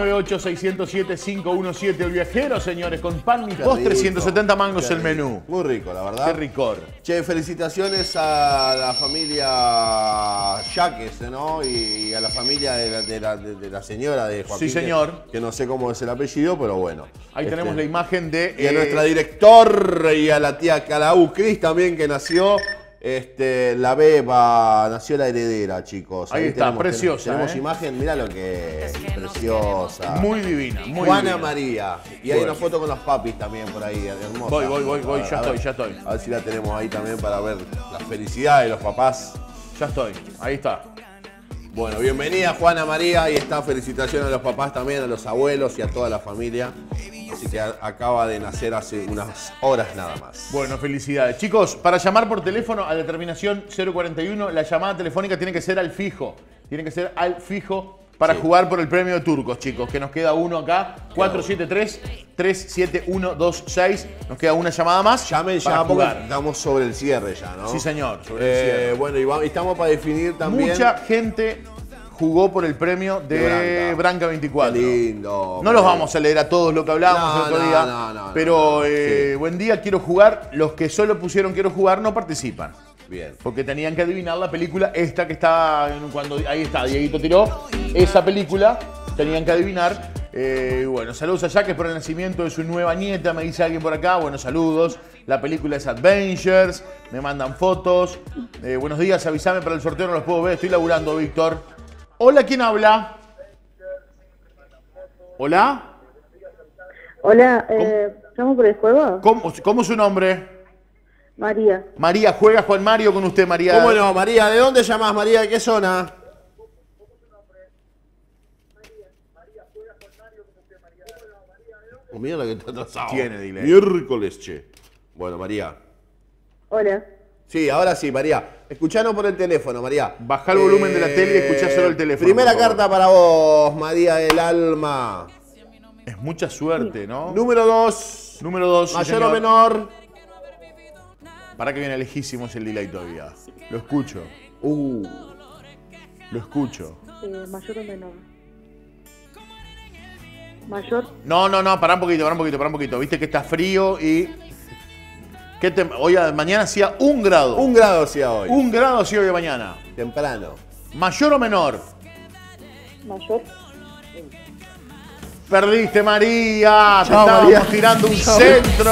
098-607-517. El viajero, señores, con pan y Qué postre, rico. 170 mangos Qué el menú. rico. Muy rico, la verdad. Qué ricor. Che, felicitaciones a la familia Yaques, ¿no? Y a la familia de la señora de Joaquín. Sí, señor. Que no sé cómo es el apellido, pero bueno. Ahí tenemos la imagen de... Y a nuestra director y a la tía Calaú Cris también, que nació. La beba, nació la heredera, chicos. Ahí está, preciosa, Tenemos ¿eh? imagen, mirá lo que es, preciosa. Muy divina, muy Juana divina. María. Y hay Bueno. una foto con los papis también por ahí, hermosa. Voy, A ver, ya a ver. estoy. A ver si la tenemos ahí también para ver la felicidad de los papás. Ya estoy, ahí está. Bueno, bienvenida Juana María y esta felicitación a los papás también, a los abuelos y a toda la familia. Así que acaba de nacer hace unas horas nada más. Bueno, felicidades. Chicos, para llamar por teléfono a la terminación 041, la llamada telefónica tiene que ser al fijo. Tiene que ser al fijo para jugar por el premio de Turcos, chicos. Que nos queda uno acá, 473-37126. Nos queda una llamada más. Llamen para ya porque jugar. estamos sobre el cierre ya, ¿no? Sí, señor, sobre el cierre. Bueno, y estamos para definir también... Mucha gente jugó por el premio de Branca 24. Qué lindo. No los vamos a leer a todos lo que hablábamos el otro día. Pero buen día, quiero jugar. Los que solo pusieron quiero jugar no participan. Bien. Porque tenían que adivinar la película esta que está cuando ahí está, Dieguito tiró esa película, tenían que adivinar. Bueno, saludos a Yaques por el nacimiento de su nueva nieta, me dice alguien por acá. Bueno, saludos. La película es Adventures, me mandan fotos. Buenos días, avísame para el sorteo, no los puedo ver, estoy laburando, Víctor. Hola, ¿quién habla? ¿Hola? Hola, ¿estamos por el juego? ¿Cómo es su nombre? María. María, ¿juega Juan Mario con usted, María? ¿Cómo no, María? ¿De dónde llamás, María? ¿De qué zona? Mira la que está atrasado. Tiene delay. Miércoles, che. Bueno, María. Hola. Sí, ahora sí, María. Escuchanos por el teléfono, María. Bajá el volumen de la tele y escuchá solo el teléfono. Primera por favor. carta para vos, María del Alma. Es mucha suerte, ¿no? Número 2. Número 2. Mayor o menor. Para que viene lejísimos el delay todavía. Lo escucho. Lo escucho. Mayor o menor. Mayor. No, pará un poquito. Viste que está frío y... Hoy, mañana hacía 1 grado. 1 grado hacía hoy. 1 grado hacía hoy de mañana. Temprano. ¿Mayor o menor? Mayor. Perdiste, María. Te Chao, estábamos María. tirando un Chao. centro.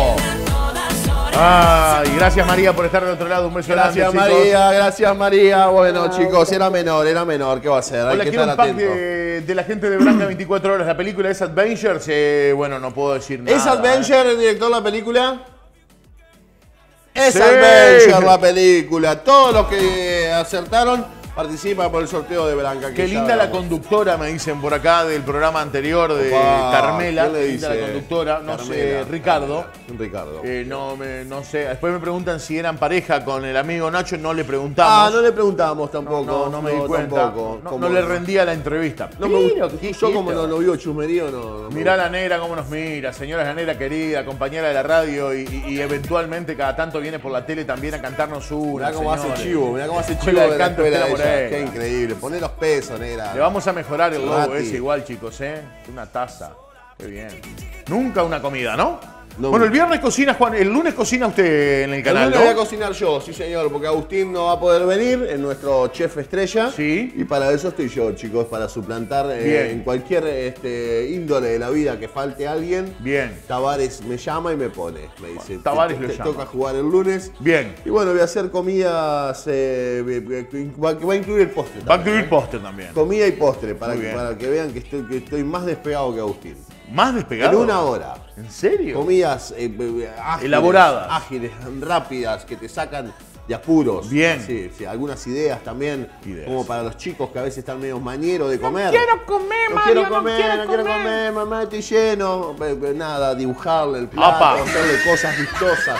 Ay, gracias, María, por estar del otro lado. Un beso grande, Gracias, chicos. María. Gracias, María. Bueno, chicos, era menor. ¿Qué va a hacer? Hay Hola, que quiero estar un pack atento. de la gente de Branca 24 horas. La película es Adventures. Bueno, no puedo decir nada. ¿Es Adventure el director de la película? Es Sí. Adventure la película. Todos los que acertaron participan por el sorteo de Branca. Qué linda la conductora, me dicen por acá, del programa anterior de Opa, Carmela. ¿quién le Linda dice? la conductora, no sé, Carmela. Ricardo. Ricardo. No sé. Después me preguntan si eran pareja con el amigo Nacho, no le preguntamos. No le preguntamos tampoco. No me di cuenta. Tampoco. No le rendía la entrevista. No me Pero, gusta. ¿qué Yo es como esto? no vio chusmerío, no. Mirá la negra cómo nos mira, señora la negra querida, compañera de la radio y eventualmente cada tanto viene por la tele también a cantarnos una. Mirá cómo hace señores. chivo, mirá cómo hace chivo Escuela de del la canto escuela de Estela ella. Morena. Qué increíble. Poné los pesos, negra. Le vamos a mejorar el logo Mati. ese igual, chicos, ¿eh? Una taza. Qué bien. Nunca una comida, ¿no? No. Bueno, el viernes cocina Juan, el lunes cocina usted en el El canal, lunes ¿no? voy a cocinar yo, sí señor, porque Agustín no va a poder venir, es nuestro chef estrella. Sí. Y para eso estoy yo, chicos, para suplantar Bien. en cualquier índole de la vida que falte alguien. Bien. Tavares me llama y me pone, me dice. Tavares te lo llama. toca jugar el lunes. Bien. Y bueno, voy a hacer comidas que va a incluir el postre. Va a también, incluir postre también. Comida y postre, para Muy que, bien. para que vean que estoy más despegado que Agustín. ¿Más despegado? En 1 hora. ¿En serio? Comidas ágiles, Elaboradas. ágiles, rápidas, que te sacan de apuros. Bien. Sí, sí, algunas ideas también, Ideas. como para los chicos que a veces están medio mañeros de comer. Quiero comer, No Mario, quiero comer, mamá, estoy lleno. Nada, dibujarle el plato, Apa. hacerle cosas vistosas.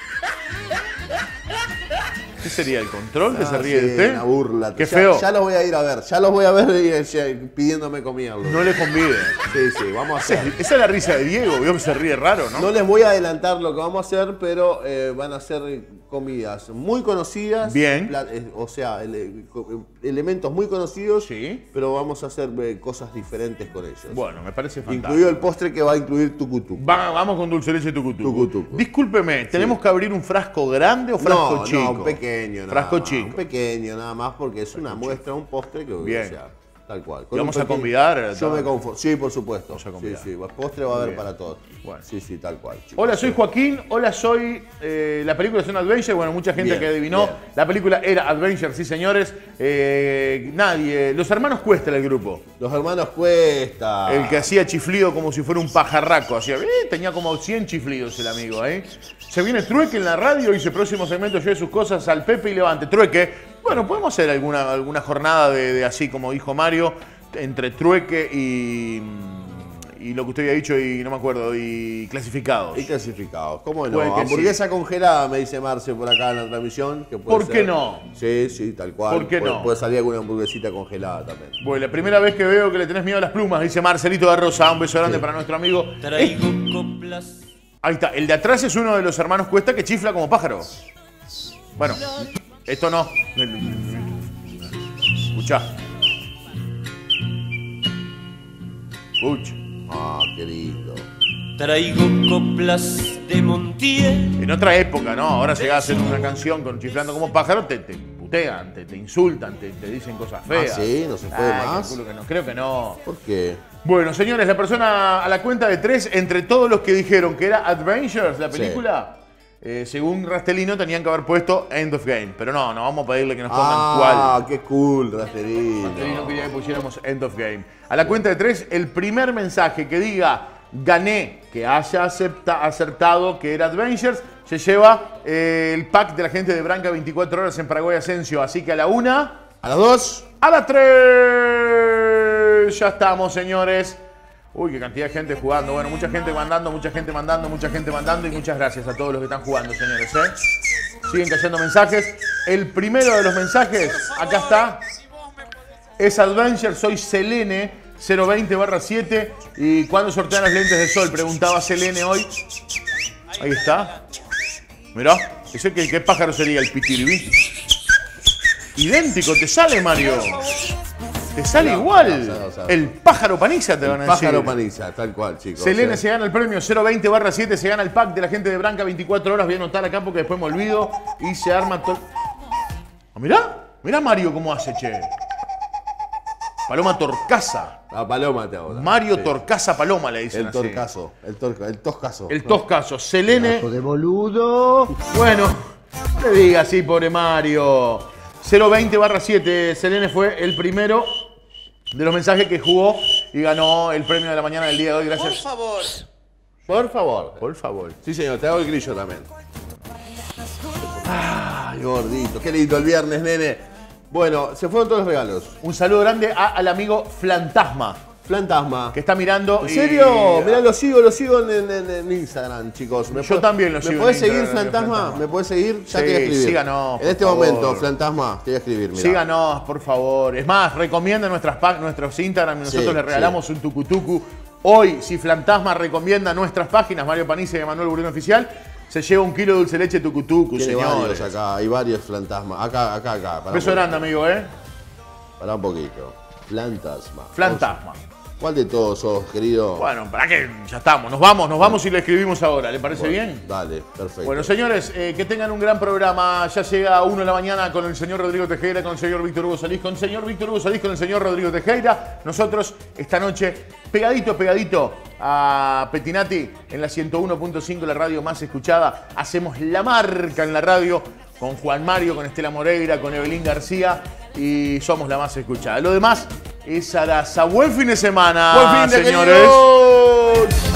¿Qué sería el control que se Ah, ríe sí, de usted? una burla. Qué Ya- feo. Ya los voy a ir a ver, pidiéndome comida. No le convide. Sí, sí, vamos a hacer. Esa es la risa de Diego, vio que se ríe raro, ¿no? No les voy a adelantar lo que vamos a hacer, pero van a ser comidas muy conocidas. Bien. O sea, elementos muy conocidos. Sí. Pero vamos a hacer cosas diferentes con ellos. Bueno, me parece fantástico. Incluido el postre que va a incluir tucutú. Vamos con dulce de leche tucutuco. Tucutuco. Discúlpeme, ¿tenemos que abrir un frasco grande o frasco No, chico? no, un pequeño. nada Frasco más, chico. Un pequeño nada más porque es una muestra, un postre que Bien. o sea, tal cual. ¿Y vamos a convidar? Yo me conformo. Sí, por supuesto. Vamos a Sí, convidar. sí. Postre va a haber Bien. para todos. Bueno. Sí, sí, tal cual. chicos. Hola, soy Joaquín. Hola, soy... la película es un Adventure. Bueno, mucha gente Bien, que adivinó. bien. La película era Adventure, sí, señores. Nadie... Los hermanos Cuesta era el grupo. Los hermanos Cuesta. El que hacía chiflido como si fuera un pajarraco. Hacía, tenía como 100 chiflidos el amigo, ¿eh? Se viene Trueque en la radio y dice, próximo segmento, lleve sus cosas al Pepe y levante. Trueque. Bueno, podemos hacer alguna jornada de así, como dijo Mario, entre Trueque y lo que usted había dicho y no me acuerdo, y clasificados. Y clasificados. ¿Cómo no? Puede que Hamburguesa congelada, me dice Marce por acá en la transmisión. Que puede ¿Por ser. qué no? Sí, sí, tal cual. ¿Por qué Puede- no? Puede salir alguna hamburguesita congelada también. Bueno, la primera vez que veo que le tenés miedo a las plumas, dice Marcelito de Rosa. Un beso grande para nuestro amigo. Traigo coplas. Ahí está, el de atrás es uno de los hermanos Cuesta que chifla como pájaro. Bueno, esto no. Escuchá. Escucha. Ah, qué lindo. Traigo coplas de Montiel. En otra época, ¿no? Ahora llegás a hacer una canción con chiflando como pájaro, te putean, te insultan, te dicen cosas feas. Ah, ¿sí? ¿No se puede más? calculo que no, creo que no. ¿Por qué? Bueno, señores, la persona a la cuenta de 3, entre todos los que dijeron que era Adventures, la película, según Rastelino tenían que haber puesto End of Game. Pero no vamos a pedirle que nos pongan cuál. Ah, qué cool, Rasterino. Rastelino quería que pusiéramos End of Game. A la cuenta de 3, el primer mensaje que diga gané, que haya acertado que era Adventures, se lleva el pack de la gente de Branca 24 horas en Paraguay Asensio. Así que a la 1, a las 2, a las 3. Ya estamos, señores. Uy, qué cantidad de gente jugando. Bueno, mucha gente mandando, mucha gente mandando, mucha gente mandando. Y muchas gracias a todos los que están jugando, señores. Siguen cayendo mensajes. El primero de los mensajes, acá está. Es Adventure, soy Selene, 020/7. ¿Y cuándo sortean las lentes de sol? Preguntaba Selene hoy. Ahí está. Mirá, ese ¿qué pájaro sería? El pitiribí. Idéntico, te sale, Mario. Te sale igual. El pájaro paniza te van a decir. Pájaro paniza, tal cual, chicos. Selene se gana el premio 020/7, se gana el pack de la gente de Branca 24 horas. Voy a anotar acá porque después me olvido. Y se arma todo. Mirá Mario cómo hace, che. Paloma Torcaza. La paloma te ahora. Mario Torcaza Paloma le dicen el así. Torcazo. El toscazo. El toscazo. Selene. Hijo de boludo. Bueno, no le diga así, pobre Mario. 020/7. Selene fue el primero de los mensajes que jugó y ganó el premio de la mañana del día de hoy. Gracias. Por favor. Por favor. Por favor. Sí, señor, te hago el grillo también. Ay, gordito. Qué lindo el viernes, nene. Bueno, se fueron todos los regalos. Un saludo grande al amigo Flantasma. Flantasma. Que está mirando. ¿En serio? Mirá, lo sigo en Instagram, chicos. Yo también lo sigo. ¿Me podés seguir, Flantasma? ¿Me podés seguir? Ya te voy a escribir. Síganos. En este momento, Flantasma, te voy a escribir. Mirá. Síganos, por favor. Es más, recomienden nuestros Instagram y nosotros les regalamos un tucutucu. Hoy, si Flantasma recomienda nuestras páginas, Mario Paniza y Emanuel Burino Oficial, se lleva 1 kilo de dulce leche tucutucu, señores. Hay varios Flantasmas. Acá. Beso grande, amigo, Pará un poquito. Flantasma. Flantasma. ¿Cuál de todos sos, querido? Bueno, para que ya estamos. Nos vamos y le escribimos ahora. ¿Le parece bien? Dale, perfecto. Bueno, señores, que tengan un gran programa. Ya llega 1 de la mañana con el señor Rodrigo Tejera, con el señor Víctor Hugo Salís, con el señor Víctor Hugo Salís, con el señor Rodrigo Tejera. Nosotros, esta noche, pegadito a Petinati, en la 101.5, la radio más escuchada. Hacemos la marca en la radio con Juan Mario, con Estela Moreira, con Evelyn García. Y somos la más escuchada. Lo demás es Arasa. Buen fin de semana, Buen fin de señores. Queridos.